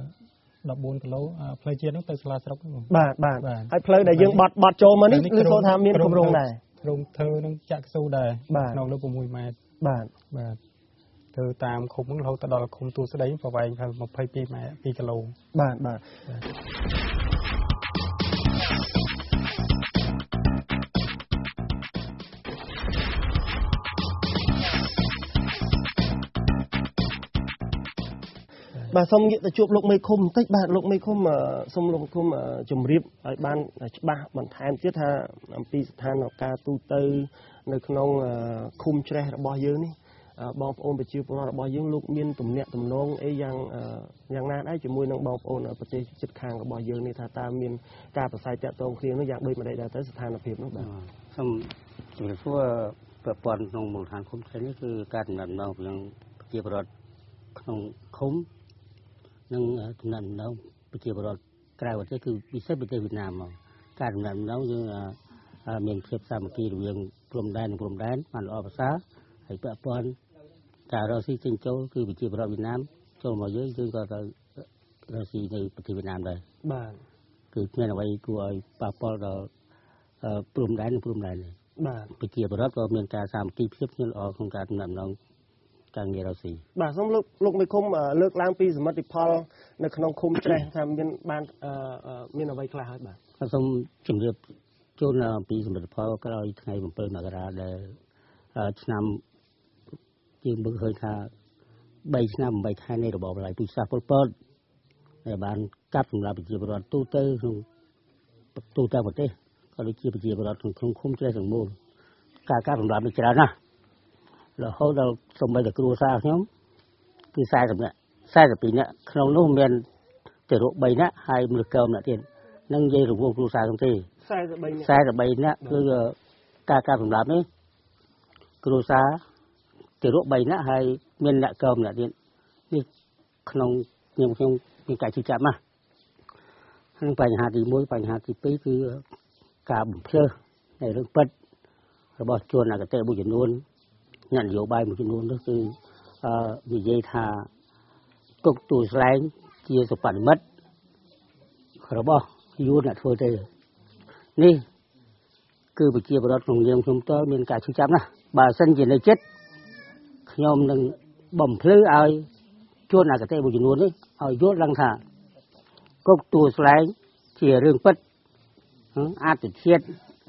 14គីឡូផ្លូវជាតិហ្នឹងទៅស្លាស្រុកបាទបាទហើយផ្លូវដែលយើងបត់បត់ចូលមកនេះគឺគាត់ថាមានគម្រោងដែរក្រុមធ្វើនឹងចាក់កស៊ូដែរក្នុងលើ6ម៉ែត្របាទបាទទៅតាមឃុំហ្នឹងរហូតដល់ឃុំទូស្ដីប្រវែង22ម៉ែត្រ2គីឡូបាទបាទបាទសូមងាកទៅជួបលោកមេឃុំបន្តិចបាទលោកមេឃុំសូមលោកមេឃុំជម្រាបឲ្យបានច្បាស់បន្ថែមទៀតថាអំពីស្ថានភាពទូទៅនៅក្នុងឃុំជ្រេះរបស់យើងនេះบองโอนไปชื่อปนระบอยยังลูกมินตุ่มเนี่ยตุ่มน้องไอ้ยังยังนานไอ้จมูกน้องบองโอนประเทศจิตคางระบอยยังนี่ถ้าตามมินการประสายจะตรงเคลียร์นั่นอยากโดยมาได้แต่สถานภิบนั่นแบบซึ่งจุดทั่วเปิดปอนตรงมูลฐานคุ้มใช้นี่คือการนำเรายังเกี่ยวกับตรงคุ้มนั่งนำเราไปเกี่ยวกับกลายว่าจะคือวิสัยประเทศเวียดนามการนำเรายังเมียนเทียบสามัคคีหรือยังกลุ่มแดนกลุ่มแดนมันออกภาษาให้เปิดปอนแต่เราซีจิงโจ้คือไปเกี่ยวกับเวียดนามโจมมาเยอะคือก็เราซีในประเทศเวียดนามเลยบ้านคือเมื่อไว้กูไอ้ปาปอเรากลุ่มแดนกลุ่มแดนเลยไปเกี่ยวกับรถก็เมียนการสามกีเพียบเงินออกของการนำน้องการเงินเราสี่บ่าสมลูกลูกไม่คุ้มเลิกล้างปีสมัติพอลในขนมคุ้มแจ้งทำเป็นบ้านเมียนเอาไว้กล้าให้บ่าผสมจุ่มเรียบโจนปีสมัติพอลก็เราไงผมเปิดมากระดาษเลยนำยืมบุกเคยค่ะใบนำใบไทยในระบบอะไรปุษาพลปอดในบ้านกับสำหรับไปเกี่ยวกับรถตู้เตอร์ตู้เตอร์หมดเลยก็เลยเกี่ยวกับเกี่ยวกับรถของคุ้มใจสมบูรณ์การการสำหรับไปเจริญนะแล้วเขาเราส่งไปจากครูซาเขาคือใส่แบบเนี้ยใส่แบบปีเนี้ยขนมนุ่มเมียนแต่รูปใบเนี้ยให้มือเกลมเนี้ยทีนั่งเยี่ยรูปครูซาตรงที่ใส่แบบใบเนี้ยใส่แบบใบเนี้ยคือการการสำหรับนี้ครูซาแต่รูปใบเนี้ยให้เมียนเนี้ยเกลมเนี้ยทีนี่ขนมยังยังมีไก่ชิจับมาทั้งปัญหาที่มุ้ยปัญหาที่ปีคือการบุกเชื่อในเรื่องเป็ดระบบชวนอะไรก็เตะบุญนูนnhận dấu bài một chút luôn đóคือvì vậy thà cục tủ lạnh chia sụp bản mất khỏi bỏ vua là thôi đây nè cứ bị chia vào đó cùng nhau chúng tôi miền cả chú chấm nè bà sân chỉ này chết nhom đừng bầm phứ ai chua là cái tay một chút luôn đấy ai vốt lăng thà cục tủ lạnh chia rừng mất ăn từ chết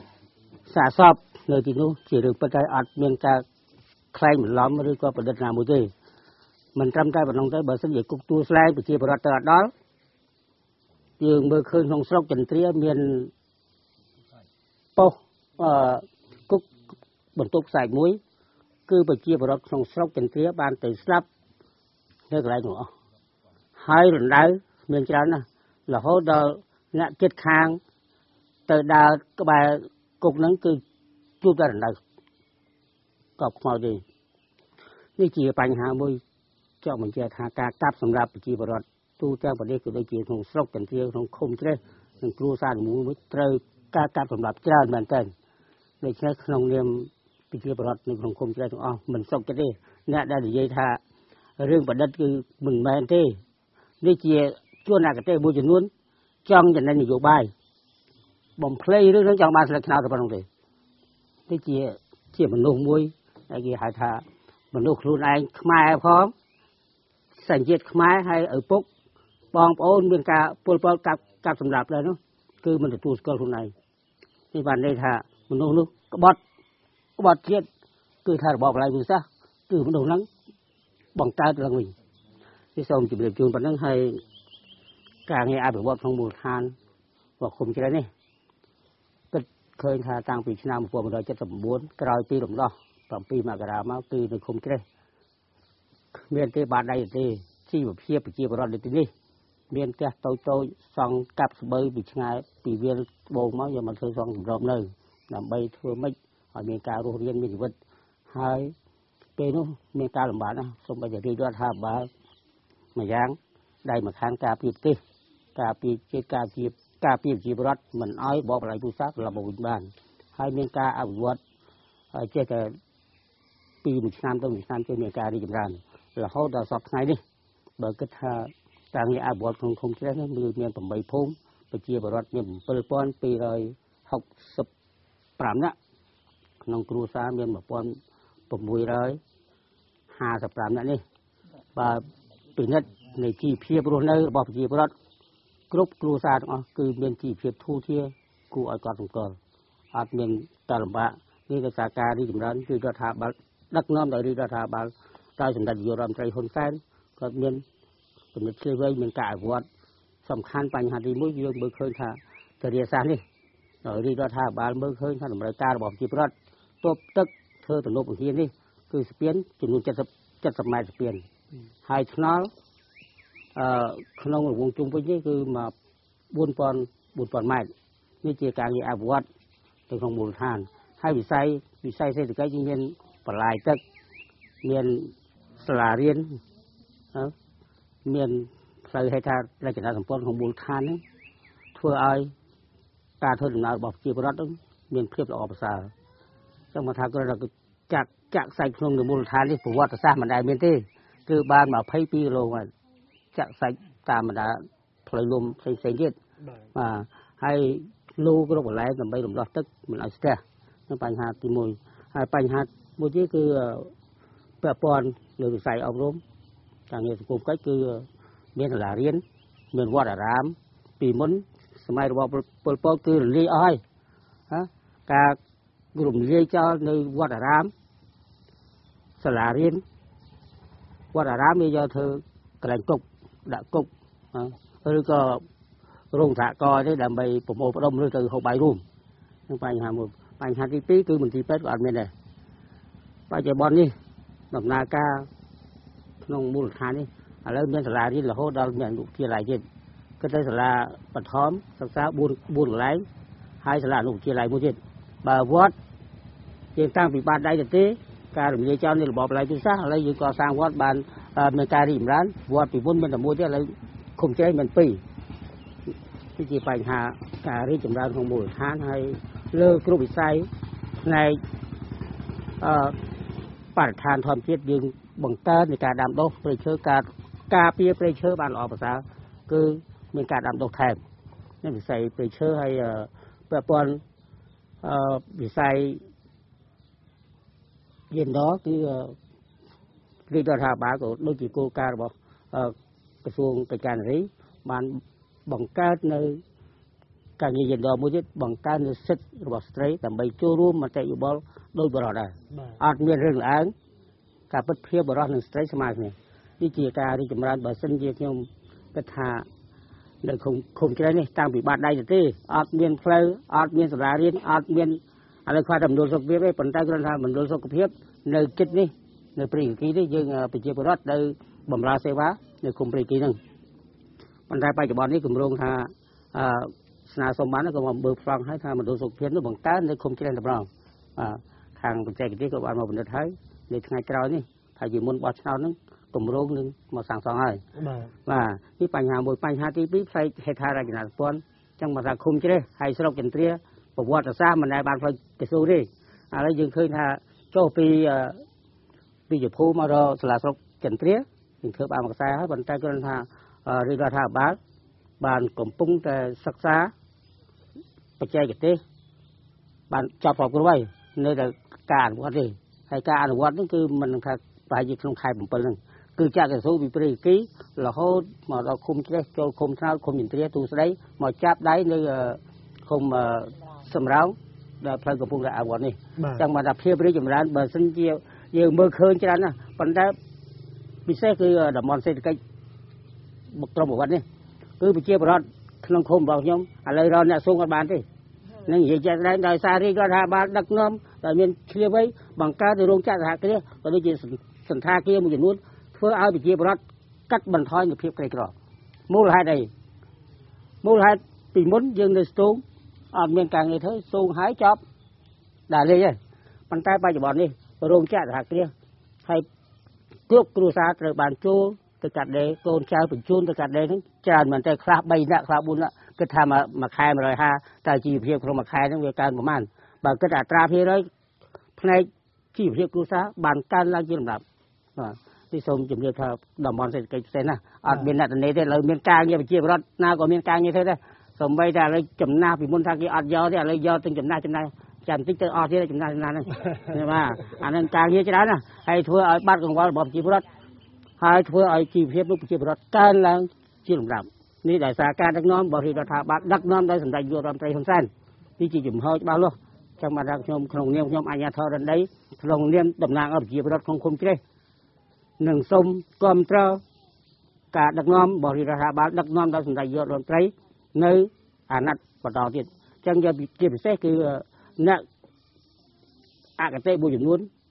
xả sọp nơi thì nó chia rừng mất cái ăn miền cảใครเหมือนล้อมหรือก็ประเด็นนามุจีมันจำใจบันลงใจเบอร์สัญญากุกตัวสไลด์ไปที่ประวัติตลาดดอลยืงเบอร์คืนของสล็อกจันทรีเมียนโปกุกบนตุกใส่มุ้ยคือไปที่ประวัติของสล็อกจันทรีบานติสลับเรื่องอะไรหนูให้หลุดได้เมียนจันนะแล้วเขาเดาเนี่ยเจ็ดคางแต่ดาวก็ไปกุกนั้นคือจุดได้หลุดได้ก็พอดีนี่จีปัญหาบุยเจ้ามันจะหาการตับสำหรับจีบรอดตู้เจ้าประเดี๋ยวคือได้จีของสลบกันเที่ยวของคมเจ้าของครูสานหมูมุตรการตับสำหรับเจ้าเหมือนกันในใช้ขนมเนียมปีจีบรอดในของคมเจ้าของอ๋อมันสลบกันได้เนี่ยได้ดีท่าเรื่องประเด็นคือมันแมนเต้นี่จีชั่วหน้ากันเต้บุญจนุ่นจ้องจะนั่นอยู่บ่ายบ่มเพลย์เรื่องจังบ้านสลักขาวตะปนตรงนี้นี่จีเที่ยวมันลงมวยไอ้กี่หายท่ามันลูกครูนายขมายพร้อมสัญญาขมายให้เออปุ๊กปองโอนเป็นกาปลปลกับกับสำหรับเลยเนาะคือมันจะตูสกอลครูนายที่บ้านได้ท่ามันลูกลูกก็บอดก็บอดเทียดคือท่าบอกอะไรมึงซะคือมันโดนนั่งบังตาตัวเราmìnhที่ส่งจิบเรียบจูนปันนั่งให้การให้อาไปบอกทางมูลทานบอกคุมจะได้เนี่ยก็เคยท่าต่างปีชนะมาพวกมันเราจะสมบูรณ์กลายปีหลงดอกปรับปีมากระดามาปีในคุมจะได้เมียนเตบาดได้ตีที่แบบเชียบไปเชียบรอดในที่นี้เมียนเตะโตโตซองกับเบย์ปีชงายปีเวียนโบงมั้งอย่ามาเธอซองรอบเลยนำใบทั่วไม่อเมริกาโรงเรียนมีชีวิตให้เป็นนู้อเมริกาลำบากนะสมบัติจะดีด้วยท่าบ้ามาย่างได้มาค้างกาปีตีกาปีเจกาปีกาปีจีบรอดเหมือนอ้อยบอกอะไรผู้ซักระบบวิบ้านให้เมริกาอาวุธเจ๊แต่ปีหนึ่งน้ำต้องหนึ่งน้ำเจ้าเมริกาดีจังกันแล้วเขาจะสอบไงดิเบิกกระทาการเงินอาบวชคงคงจะได้มือเมียนต่อใบพุ่มไปเจียบรถเนี่ยเปิดป้อนปีเลยหกสิบปรามนะน้องครูสามเมียนแบบป้อนปมวยเลยห้าสิบปรามนะนี่vàปีนั้นในจีเพียบรุ่นเลยบอกจีบรถกรุ๊ปครูสามอ๋อคือเมียนจีเพียบทูเทียกูเอาก่อนตรงก่อนอาจเมียนตาลบะนี่ก็สาการที่จำรันคือรัฐบาลนักน้อมโดยรัฐบาลได้สมเด็จโยรามใจคนแสนก็เมียนสมเด็จเชยเวย์เมียนกาวัดสำคัญปัญหาที่มุ่งยื่นเบิกเคยค่ะจะเรียนสารนี่โดยรัฐบาลเบิกเคยท่านบริการบอกจีบรถตบตึกเธอตนุบางทีนี่គឺស្ពានចំនួន70 70ម៉ែត្រស្ពានហើយថ្នល់អឺក្នុងរង្វង់ជុំវិញនេះគឺមក 4000 4000ម៉ែត្រនេះជាការងារអភិវឌ្ឍទៅក្នុងមូលដ្ឋានហើយវិស័យវិស័យសេដ្ឋកិច្ចមានបន្លាយទឹកមានសាលារៀនមានផ្លូវហេដ្ឋារចនាសម្ព័ន្ធក្នុងមូលដ្ឋាននេះធ្វើឲ្យការធ្វើដំណើររបស់ប្រជាពលរដ្ឋមានភាពល្អប្រសើរចឹងមកថាគាត់ចាក់ចាក់ខ្សែក្នុងមូលដ្ឋាននេះប្រវត្តិសាស្ត្រមិនដែលមានទេគឺបាន22គីឡូម៉ែត្រចាក់ខ្សែតាមបណ្ដាផ្លូវលំផ្សេងផ្សេងទៀតបាទហើយលូគ្រប់កន្លែងដើម្បីរំដោះទឹកមិនឲ្យស្ទះនឹងបញ្ហាទី1ហើយបញ្ហាមួយទៀតគឺពាក់ព័ន្ធលើវិស័យអប់រំការងារសង្គមកិច្ចគឺមានសាលារៀនមានវត្តអារាមពីមុនសម័យរបស់ពលពតគឺរលាយអស់ហើយណាការរំលាយចោលនៅវត្តអារាមសាលារៀនវត្តអារាមវាយកធ្វើកន្លែងគុកដាក់គុកឬក៏រោងសហករណ៍ទេដើម្បីប្រមូលផ្ដុំឬទៅហូបបាយរួមនឹងបញ្ហាមួយបញ្ហាទី2គឺមន្ទីរពេទ្យក៏អត់មានដែរបច្ចុប្បន្ននេះដំណើរការក្នុងមូលដ្ឋាននេះឥឡូវមានសាលារៀនរហូតដល់មានវិទ្យាល័យទៀតគឺទៅសាលាបឋមសិក្សា4 4កន្លែងហើយសាលាអនុវិទ្យាល័យមួយទៀតបើវត្តយើងតាំងពីបាតដៃទៅទេការរំលាយចោលនៃរបបឡៃទូសាសឥឡូវយើងក៏សាងវត្តបានមានការរីកចម្រើនវត្តពីមុនមានតែមួយទេឥឡូវឃុំជ្រែងមានពីរនេះជាបញ្ហាការរីកចម្រើនក្នុងមូលដ្ឋានហើយលើគ្រប់វិស័យផ្នែកអឺបរិស្ថានធម្មជាតិយើងបង្កើននៃការដាំដុះព្រៃឈើការការពារព្រៃឈើបានល្អប្រសើរគឺមានការដាំដុះថែមនេះវិស័យព្រៃឈើហើយពាក់ព័ន្ធអឺវិស័យយេនដគឺរាជរដ្ឋាភិបាលក៏ដូចជាគោលការណ៍របស់ក្រសួងកិច្ចការនារីបានបង្កើតនៅការងារយេនដមួយទៀតបង្កើននូវសិទ្ធិរបស់ស្ត្រីដើម្បីចូលរួមមតិយោបល់ដោយបរិបទដែរអត់មានរឿងឡើងការពិតភាពបរិបទនិងស្ត្រីស្មើគ្នានេះជាការរីកចម្រើនបើសិនជាខ្ញុំគិតថានៅឃុំឃុំជ្រែងនេះតាំងពីបាតដៃទៅទេអត់មានផ្លូវអត់មានសាលារៀនអត់មានឥឡូវខ្វះតែមណ្ឌលសុខភាពទេប៉ុន្តែគ្រាន់តែមណ្ឌលសុខភាពនៅគិតនេះនៅព្រៃគីនេះយើងប្រជាពលរដ្ឋនៅបម្រើសេវានៅឃុំព្រៃគីហ្នឹងប៉ុន្តែបច្ចុប្បន្ននេះគម្រោងថាអឺស្នើសុំបានក៏មកបើផ្លង់ឲ្យថាមណ្ឌលសុខភាពនោះបង្កើននៅឃុំជ្រែងតម្រងបាទខាងបច្ចេកទេសក៏បានមកបណ្ឌិតហើយនៅថ្ងៃក្រោយនេះថាជាមុនបោះឆ្នោតហ្នឹងគម្រោងនឹងមកសាងសង់ហើយបាទបាទនេះបញ្ហាមួយបញ្ហាទី2ផ្នែកហេដ្ឋារចនាសម្ព័ន្ធចឹងមកថាឃុំជ្រេះហើយស្រុកចន្ទ្រាប្រវត្តិសាស្ត្រមិនដែលបានផ្លូវកស៊ូទេឥឡូវយើងឃើញថាចុះពីពីជភូមមកដល់សាលាស្រុកចន្ទ្រាយើងធ្វើបានមួយខ្សែហើយប៉ុន្តែគ្រាន់ថារាជរដ្ឋាភិបាលបានកំពុងតែសិក្សាបច្ចេកទេសបានចាប់គ្រប់គ្រូហើយនៅតែការអនុវត្តទេហើយការអនុវត្តនេះគឺមិនថាប្រហែលជាក្នុងខែ7ហ្នឹងគឺចាក់កស៊ូពីព្រៃគីរហូតមកដល់ឃុំជ្រេះចូលឃុំថ្នោតឃុំចន្ទ្រាទូស្ដីមកចាប់ដៃនៅឃុំសំរោងដល់ផ្លូវកំពុងតែអនុវត្តនេះចឹងមកថាភាពរីកចម្រើនបើសិនជាយើងមើលឃើញច្រើនណាស់ប៉ុន្តែពិសេសគឺតំបន់សេដ្ឋកិច្ចក្រុមប្រវត្តិនេះគឺប្រជាពលរដ្ឋក្នុងឃុំរបស់ខ្ញុំឥឡូវរកអ្នកសួងអត់បានទេនឹងនិយាយចាស់ដែរដោយសាររាជរដ្ឋាភិបាលដឹកនាំដែលមានឆ្លៀវវៃបង្កើតនៅរោងចក្រសហគ្រាសក៏ដូចជាសន្តាគារមួយចំនួនធ្វើឲ្យប្រជាពលរដ្ឋកាត់បន្ថយនូវភាពក្រីក្រមូលហេតុអីមូលហេតុពីមុនយើងនៅស្ទូងអត់មានការងារធ្វើស្ទូងហើយចប់ដល់លេងហើយប៉ុន្តែបច្ចុប្បន្ននេះរោងចក្រសហគ្រាសហើយគ្រប់គ្រួសារត្រូវបានចូលទៅកាត់ដេរកូនចៅបញ្ជូនទៅកាត់ដេរហ្នឹងច្រើនមែនតែខ្លះ3នាក់ខ្លះ4នាក់គិតថាមួយខែmột trăm hai mươiតែជីវភាពក្នុងមួយខែហ្នឹងវាកើនប្រមាណបើគិតអត្រាភាគរយផ្នែកជីវភាពគ្រួសារបានកើនឡើងជាលំដាប់បាទនេះសូមជម្រាបថាតំបន់សេដ្ឋកិច្ចផ្សេងណាអត់មានអ្នកទនេទេឥឡូវមានការងារប្រជាពលរដ្ឋណាក៏មានការងារធ្វើដែរសូម្បីតែឥឡូវចំណាស់ពីមុនថាគេអត់យកទេឥឡូវយកទាំងចំណាស់ចំណាស់ចាំតិចទៅអស់ទៀតចំណាស់ចំណាស់ហ្នឹងបាទអានឹងការងារច្រើនណាហើយធ្វើឲ្យបាត់កង្វល់របស់ប្រជាពលរដ្ឋហើយធ្វើឲ្យជីវភាពរបស់ប្រជាពលរដ្ឋកើនឡើងជាលំដាប់នេះដោយសារការដឹកនាំរបស់រដ្ឋាភិបាលដឹកនាំដោយសម្ដេចនាយករដ្ឋមន្ត្រីហ៊ុនសែននេះជាចំហច្បាស់លាស់ចឹងមកថាខ្ញុំក្នុងនាមខ្ញុំអាជ្ញាធររំដីក្នុងនាមតំណាងឲ្យប្រជាពលរដ្ឋក្នុងឃុំជ្រេះនឹងសូមគាំទ្រការដឹកនាំរបស់រដ្ឋាភិបាលដឹកនាំដោយសម្ដេចនាយករដ្ឋមន្ត្រីនៅអាណត្តិបន្តទៀតចឹងជាពិសេសគឺអ្នកអគតិមួយចំនួន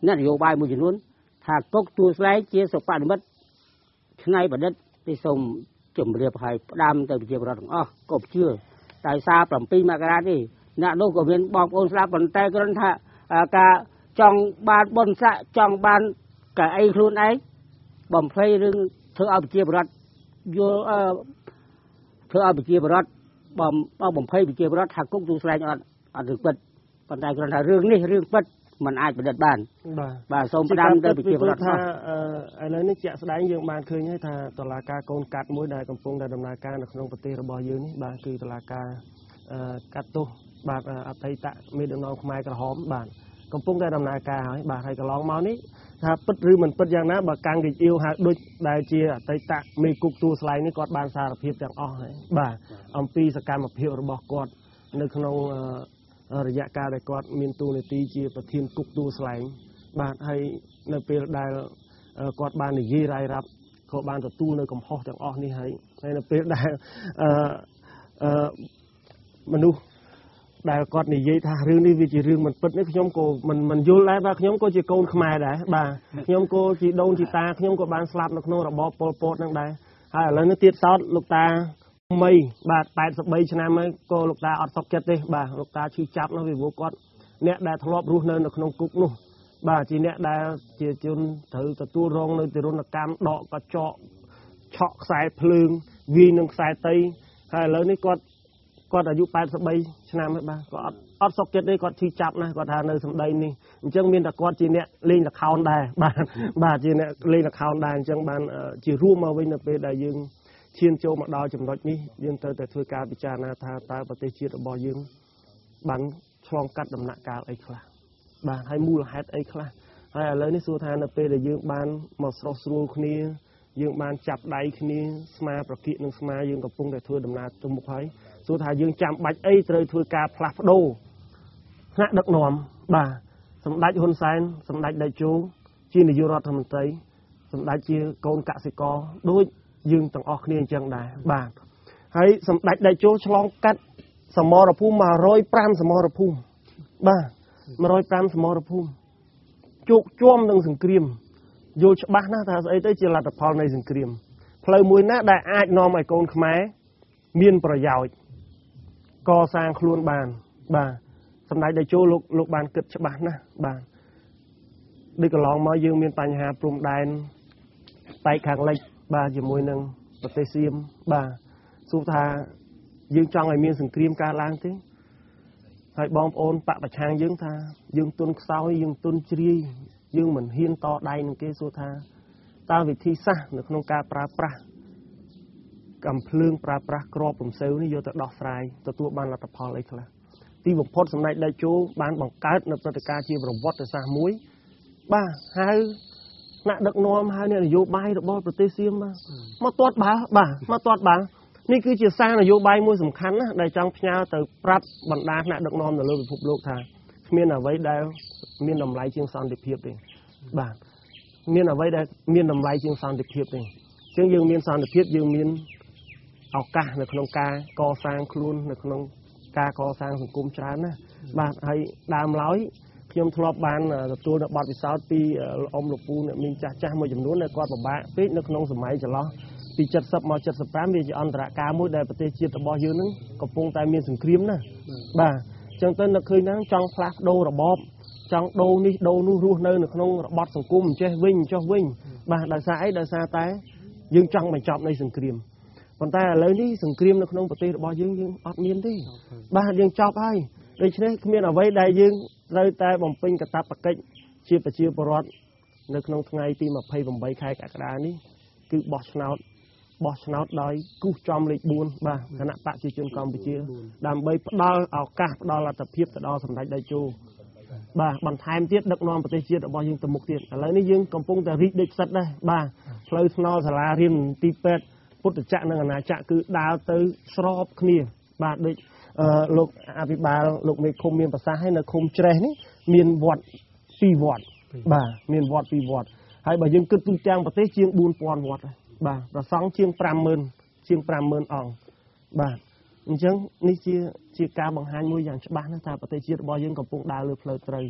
អ្នកនយោបាយមួយចំនួនថាគុកទួលស្លែងជាសុបនិមិត្តថ្ងៃប្រឌិតទីសូមជម្រាបឲ្យផ្ដាំទៅប្រជាពលរដ្ឋទាំងអស់កុំជឿតែសារ 7 មករាទេអ្នកនោះក៏មានបងប្អូនស្លាប់ប៉ុន្តែគ្រាន់ថាការចង់បានបុណ្យស័ក្តិចង់បានកៅអីខ្លួនឯងបំភ្លៃរឿងធ្វើឲ្យប្រជាពលរដ្ឋយល់ធ្វើឲ្យប្រជាពលរដ្ឋបំបំភ័យប្រជាពលរដ្ឋថាគុកទូស្លែងអត់អត់រឿងពិតប៉ុន្តែគ្រាន់ថារឿងនេះរឿងពិតมันអាចប្រឌិតបានបាទបាទសូមផ្ដាំទៅប្រជាពលរដ្ឋថាឥឡូវនេះជាក់ស្ដែងយើងបានឃើញហើយថាតុលាការកូនកាត់មួយដែលកំពុងតែដំណើរការនៅក្នុងប្រទេសរបស់យើងនេះបាទគឺតុលាការកាត់ទោសបាទអតីតមេដឹកនាំខ្មែរក្រហមបាទកំពុងតែដំណើរការហើយបាទហើយកន្លងមកនេះថាពិតឬមិនពិតយ៉ាងណាបើកាំងកេអ៊ីវហៅដូចដែលជាអតីតមេគុកទួលស្លែងនេះគាត់បានសារភាពទាំងអស់ហើយបាទអំពីសកម្មភាពរបស់គាត់នៅក្នុងរយៈកាលដែលគាត់មានតួនាទីជាប្រធានគុកទួលស្លែងបាទហើយនៅពេលដែលគាត់បាននិយាយរាយរាប់ក៏បានទទួលនៅកំហុសទាំងអស់នេះហើយហើយនៅពេលដែលអឺអឺមនុស្សដែលគាត់និយាយថារឿងនេះវាជារឿងមិនពិតនេះខ្ញុំក៏មិនមិនយល់ដែរបាទខ្ញុំក៏ជាកូនខ្មែរដែរបាទខ្ញុំក៏ជាដូនជាតាខ្ញុំក៏បានស្លាប់នៅក្នុងរបបប៉ុលពតហ្នឹងដែរហើយឥឡូវនេះទៀតសោតលោកតាមីបាទแปดสิบสามឆ្នាំហើយក៏លោកតាអត់សុខចិត្តទេបាទលោកតាឈឺចាប់នោះពីព្រោះគាត់អ្នកដែលធ្លាប់រស់នៅនៅក្នុងគុកនោះបាទជាអ្នកដែលជាជនត្រូវទទួលរងនៅទរណកម្មដកកញ្ចក់ឆក់ខ្សែភ្លើងវាយនឹងខ្សែតីហើយឥឡូវនេះគាត់គាត់អាយុแปดสิบสามឆ្នាំហើយបាទគាត់អត់អត់សុខចិត្តទេគាត់ឈឺចាប់ណាស់គាត់ថានៅសម្ដីនេះអញ្ចឹងមានតែគាត់ជាអ្នកលេងល្ខោនដែរបាទបាទជាអ្នកលេងល្ខោនដែរអញ្ចឹងបានជារួមមកវិញនៅពេលដែលយើងឈានចូលមកដល់ចំណុចនេះយើងត្រូវតែធ្វើការពិចារណាថាតើប្រទេសជាតិរបស់យើងបានឆ្លងកាត់ដំណាក់កាលអីខ្លះបាទហើយមូលហេតុអីខ្លះហើយឥឡូវនេះសួរថានៅពេលដែលយើងបានមកស្រស់ស្រួលគ្នាយើងបានចាប់ដៃគ្នាស្មាប្រគិកនឹងស្មាយើងកំពុងតែធ្វើដំណើរទៅមុខហើយសួរថាយើងចាំបាច់អីត្រូវធ្វើការផ្លាស់ប្ដូរថ្នាក់ដឹកនាំបាទសម្ដេចហ៊ុនសែនសម្ដេចតេជោជានាយករដ្ឋមន្ត្រីសម្ដេចជាកូនកសិករដូចយើងទាំងអស់គ្នាអញ្ចឹងដែរបាទហើយសម្ដេចតេជោឆ្លងកាត់សមរភូមិmột không nămសមរភូមិបាទmột không nămសមរភូមិជោគជាំនឹងសង្គ្រាមយល់ច្បាស់ណាស់ថាស្អីទៅជាលទ្ធផលនៃសង្គ្រាមផ្លូវមួយណាដែលអាចនាំឲ្យកូនខ្មែរមានប្រយោជន៍កសាងខ្លួនបានបាទសម្ដេចតេជោលោកលោកបានគិតច្បាស់ណាស់បាទដូចកន្លងមកយើងមានបញ្ហាព្រំដែនបែកខាងលិចបាទជាមួយនឹងប្រទេសសៀមបាទសួរថាយើងចង់ឲ្យមានសង្គ្រាមកើតឡើងទេហើយបងប្អូនបកប្រឆាំងយើងថាយើងទុនខ្សោយយើងទុនជ្រាយយើងមិនហ៊ានតដៃនឹងគេសួរថាតើវិធីសាស្ត្រនៅក្នុងការប្រើប្រាស់កំភ្លើងប្រើប្រាស់ក្របរំសេវនេះយកទៅដោះស្រាយទទួលបានលទ្ធផលអីខ្លះទីបំផុតសម្ដេចតេជោបានបង្កើតនៅព្រឹត្តិការណ៍ជាប្រវត្តិសាស្ត្រមួយបាទហើយអ្នកដឹកនាំហើយអ្នកនយោបាយរបស់ប្រទេសសៀមមកទាត់បាល់បាទមកទាត់បាល់នេះគឺជាសារនយោបាយមួយសំខាន់ណាស់ដែលចង់ផ្ញើទៅប្រាប់បណ្ដាអ្នកដឹកនាំនៅលើពិភពលោកថាគ្មានអ្វីដែលមានតម្លៃជាងសន្តិភាពទេបាទមានអ្វីដែលមានតម្លៃជាងសន្តិភាពទេអញ្ចឹងយើងមានសន្តិភាពយើងមានឱកាសនៅក្នុងការកសាងខ្លួននៅក្នុងការកសាងសង្គមច្រើនណាបាទហើយដើមឡើយខ្ញុំធ្លាប់បានទទួលនៅបទពិសោធន៍ពីអ៊ំលោកពូអ្នកមីងចាស់ចាស់មួយចំនួនដែលគាត់ពិបាកពេកនៅក្នុងសម័យចន្លោះពីเจ็ดสิบមកเจ็ดสิบห้าវាជាអន្តរការមួយដែលប្រទេសជាតិរបស់យើងនឹងកំពុងតែមានសង្គ្រាមណាបាទអញ្ចឹងទៅនឹកឃើញថាចង់ផ្លាស់ប្ដូររបបចង់ដូរនេះដូរនោះរស់នៅនៅក្នុងរបបសង្គមចេះវិញចុះវិញបាទដោយសារអីដោយសារតែយើងចង់បញ្ចប់នៃសង្គ្រាមប៉ុន្តែឥឡូវនេះសង្គ្រាមនៅក្នុងប្រទេសរបស់យើងយើងអត់មានទេបាទយើងចប់ហើយដូច្នេះគ្មានអ្វីដែលយើងត្រូវតែបំពេញកាតព្វកិច្ចជាប្រជាពលរដ្ឋនៅក្នុងថ្ងៃទីยี่สิบแปดខែកក្កដានេះគឺបោះឆ្នោតបោះឆ្នោតដោយគូសចំលេខbốnបាទគណៈបកប្រជាជនកម្ពុជាដើម្បីផ្ដល់ឱកាសផ្ដល់លទ្ធភាពទៅដល់សម្ដេចតេជោបាទបន្ថែមទៀតដឹកនាំប្រទេសជាតិរបស់យើងទៅមុខទៀតឥឡូវនេះយើងកំពុងតែរីកដូចផ្សិតដែរបាទផ្លូវថ្នល់សាលារៀនទីពេទ្យពុទ្ធចក្រនិងអាណាចក្រគឺដើរទៅស្របគ្នាបាទដូចលោកអភិបាលលោកមេឃុំមានប្រសាសន៍ឲ្យនៅឃុំច្រេះនេះមានវត្តពីរវត្តបាទមានវត្តពីរវត្តហើយបើយើងគិតទូទាំងប្រទេសជាងbốnពាន់វត្តបាទប្រសង់ជាងfiveម៉ឺនជាងfiveម៉ឺនអង្គបាទអញ្ចឹងនេះជាជាការបង្ហាញមួយយ៉ាងច្បាស់ណាស់ថាប្រទេសជាតិរបស់យើងកំពុងដើរលើផ្លូវត្រូវ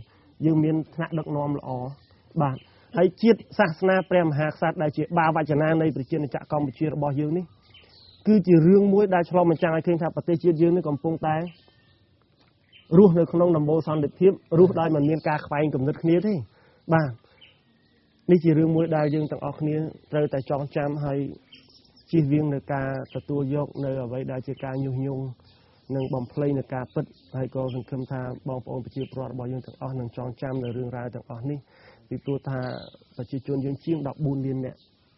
យើងមានថ្នាក់ដឹកនាំល្អបាទហើយជាតិសាសនាព្រះមហាក្សត្រដែលជាបាវចនានៃប្រជាណាចក្រកម្ពុជារបស់យើងនេះគឺជារឿងមួយដែលឆ្លុះបញ្ចាំងឲ្យឃើញថាប្រទេសជាតិយើងនេះកំពុងតែរស់នៅក្នុងដំបូលសន្តិភាពរស់ដោយមិនមានការខ្វែងគំនិតគ្នាទេបាទនេះជារឿងមួយដែលយើងទាំងអស់គ្នាត្រូវតែចងចាំហើយជៀសវាងនៅការទទួលយកនៅអ្វីដែលជាការញុះញង់និងបំភ្លៃនៅការពិតហើយក៏សង្ឃឹមថាបងប្អូនប្រជាពលរដ្ឋរបស់យើងទាំងអស់នឹងចងចាំនៅរឿងរ៉ាវទាំងអស់នេះពីព្រោះថាប្រជាជនយើងជាងដប់បួនលាននាក់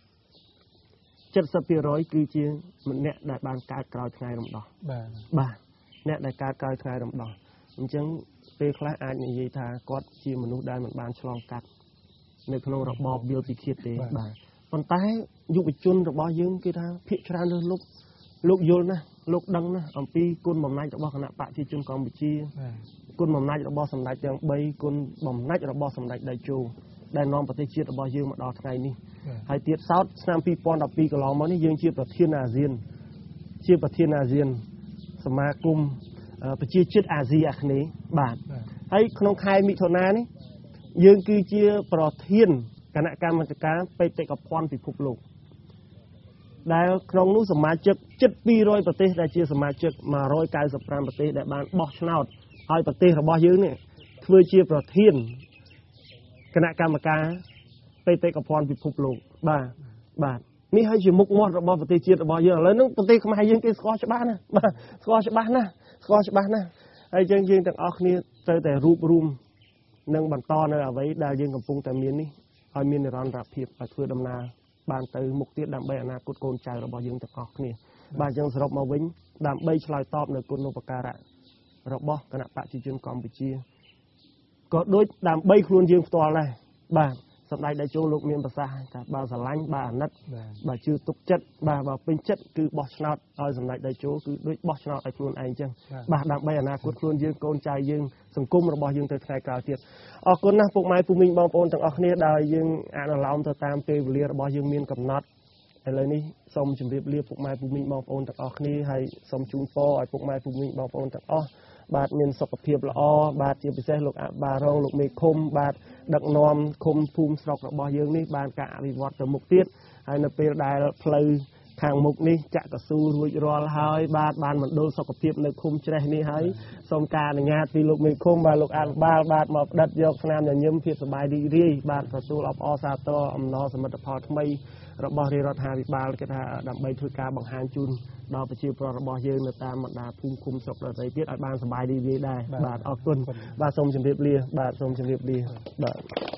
70% គឺជាអ្នកដែលបានកើតក្រោយថ្ងៃរំដោះបាទបាទអ្នកដែលកើតក្រោយថ្ងៃរំដោះអញ្ចឹងពេលខ្លះអាចនិយាយថាគាត់ជាមនុស្សដែលមិនបានឆ្លងកាត់នៅក្នុងរបបវាលពិឃាតទេបាទប៉ុន្តែយុវជនរបស់យើងគឺថាភាគច្រើនលើលោកលោកយល់ណាស់លោកដឹងណាស់អំពីគុណបំណាច់របស់គណៈបកប្រជាជនកម្ពុជាគុណបំណាច់របស់សម្ដេចទាំង3គុណបំណាច់របស់សម្ដេចតេជោដែលនាំប្រទេសជាតិរបស់យើងមកដល់ថ្ងៃនេះហើយទៀតសោតឆ្នាំពីរពាន់ដប់ពីរកន្លងមកនេះយើងជាប្រធានអាស៊ានជាប្រធានអាស៊ានសមាគមប្រជាជាតិអាស៊ីអាគ្នេយ៍បាទហើយក្នុងខែមិថុនានេះយើងគឺជាប្រធានគណៈកម្មាធិការបេតិកភណ្ឌពិភពលោកដែលក្នុងនោះសមាជិកជិតពីររយប្រទេសដែលជាសមាជិកមួយរយកៅសិបប្រាំប្រទេសដែលបានបោះឆ្នោតឲ្យប្រទេសរបស់យើងនេះធ្វើជាប្រធានគណៈកម្មការបេតិកភណ្ឌពិភពលោកបាទបាទនេះហើយជាមុខមាត់របស់ប្រទេសជាតិរបស់យើងឥឡូវហ្នឹងប្រទេសខ្មែរយើងគេស្គាល់ច្បាស់ណាស់បាទស្គាល់ច្បាស់ណាស់ស្គាល់ច្បាស់ណាស់ហើយយើងយើងទាំងអស់គ្នាត្រូវតែរួបរวมនិងបន្តនៅអ្វីដែលយើងកំពុងតែមាននេះឲ្យមាននិរន្តរភាពឲ្យធ្វើដំណើរបានទៅមុខទៀតដើម្បីអនាគតកូនចៅរបស់យើងទាំងអស់គ្នាបាទយើងសរុបមកវិញដើម្បីឆ្លើយតបនៅគុណូបការៈរបស់គណៈបកប្រជាជនកម្ពុជាក៏ដូចដើម្បីខ្លួនយើងផ្ទាល់ដែរបាទសម្ដេចតេជោលោកមានប្រសាសន៍ថាបើស្រឡាញ់បើអាណិតបើជឿទុកចិត្តបាទបើពេញចិត្តគឺបោះឆ្នោតឲ្យសម្ដេចតេជោគឺដូចបោះឆ្នោតឲ្យខ្លួនឯងអញ្ចឹងបាទដើម្បីអនាគតខ្លួនយើងកូនចៅយើងសង្គមរបស់យើងទៅថ្ងៃក្រោយទៀតអរគុណណាស់ពុកម៉ែពូមីងបងប្អូនទាំងអស់គ្នាដែលយើងអនុលោមទៅតាមពេលវេលារបស់យើងមានកំណត់ឥឡូវនេះសូមជម្រាបលាពុកម៉ែពូមីងបងប្អូនទាំងអស់គ្នាហើយសូមជូនពរឲ្យពុកម៉ែពូមីងបងប្អូនទាំងអស់បាទមានសុខភាពល្អបាទជាពិសេសលោកអបារងលោកមេឃុំបាទដឹកនាំឃុំភូមិស្រុករបស់យើងនេះបានការអភិវឌ្ឍទៅមុខទៀតហើយនៅពេលដែលផ្លូវខាងមុខនេះចាក់កស៊ូរួចរាល់ហើយបាទបានមណ្ឌលសុខភាពនៅឃុំច្រេះនេះហើយសូមការអនុញ្ញាតពីលោកមេឃុំបាទលោកអបាលបាទមកផ្ដិតយកស្នាមញញឹមភាពសប្បាយរីករាយបាទទទួលអបអរសាទរអំណរសមិទ្ធផលថ្មីរបស់រាជរដ្ឋាភិបាលគេថាដើម្បីធ្វើការបង្ហាញជូនដល់ប្រជាពលរដ្ឋរបស់យើងនៅតាមបណ្ដាភូមិឃុំស្រុកដទៃទៀតឲ្យបានសប្បាយរីករាយដែរបាទអរគុណបាទសូមជម្រាបលាបាទសូមជម្រាបលាបាទ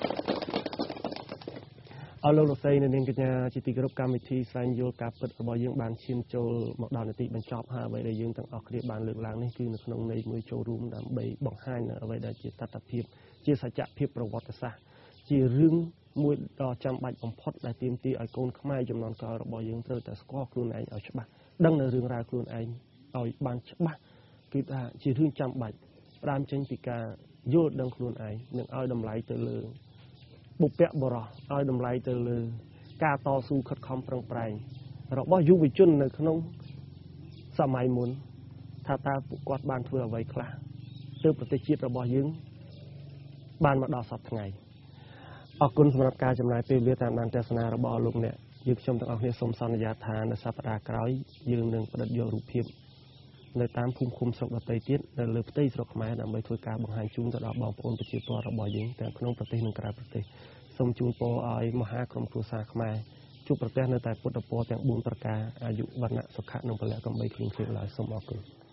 អរលោកលោកស្រីនៅនាងកញ្ញាជាទីគោរពកម្មវិធីស្វែងយល់ការពិតរបស់យើងបានឈានចូលមកដល់នាទីបញ្ចប់ហើយអ្វីដែលយើងទាំងអស់គ្នាបានលើកឡើងនេះគឺនៅក្នុងន័យមួយចូលរួមដើម្បីបង្ហាញនៅអ្វីដែលជាតថភាពជាសច្ចភាពប្រវត្តិសាស្ត្រជារឿងមួយដ៏ចាំបាច់បំផុតដែលទាមទារឲ្យកូនខ្មែរចំនួនក្រោយរបស់យើងត្រូវតែស្គាល់ខ្លួនឯងឲ្យច្បាស់ដឹងនៅរឿងរ៉ាវខ្លួនឯងឲ្យបានច្បាស់គឺថាជារឿងចាំបាច់ផ្ដើមចេញពីការយល់ដឹងខ្លួនឯងនិងឲ្យតម្លៃទៅលើបុព្វបុរសឲ្យតម្លៃទៅលើការតស៊ូខិតខំប្រឹងប្រែងរបស់យុវជននៅក្នុងសម័យមុនថាតើពួកគាត់បានធ្វើអ្វីខ្លះទើបប្រទេសជាតិរបស់យើងបានមកដល់សប្តាហ៍ថ្ងៃអរគុណសម្រាប់ការចំណាយពេលវេលាតាមដានទស្សនារបស់លោកអ្នកយើងខ្ញុំទាំងអស់គ្នាសូមសន្យាថានៅសប្តាហ៍ក្រោយយើងនឹងផ្ដិតយករូបភាពនៅតាមភូមិឃុំស្រុកដទៃទៀតនៅលើផ្ទៃស្រុកខ្មែរដើម្បីធ្វើការបង្ហាញជូនទៅដល់បងប្អូនប្រជាពលរដ្ឋរបស់យើងទាំងក្នុងប្រទេសនិងក្រៅប្រទេសសូមជូនពរឲ្យមហាក្រុមគ្រួសារខ្មែរជួបប្រទះនៅតែពុទ្ធពរទាំងបួនប្រការអាយុវណ្ណៈសុខៈនិងពលៈកំបីគ្លៀងគ្លាឡើយសូមអរគុណ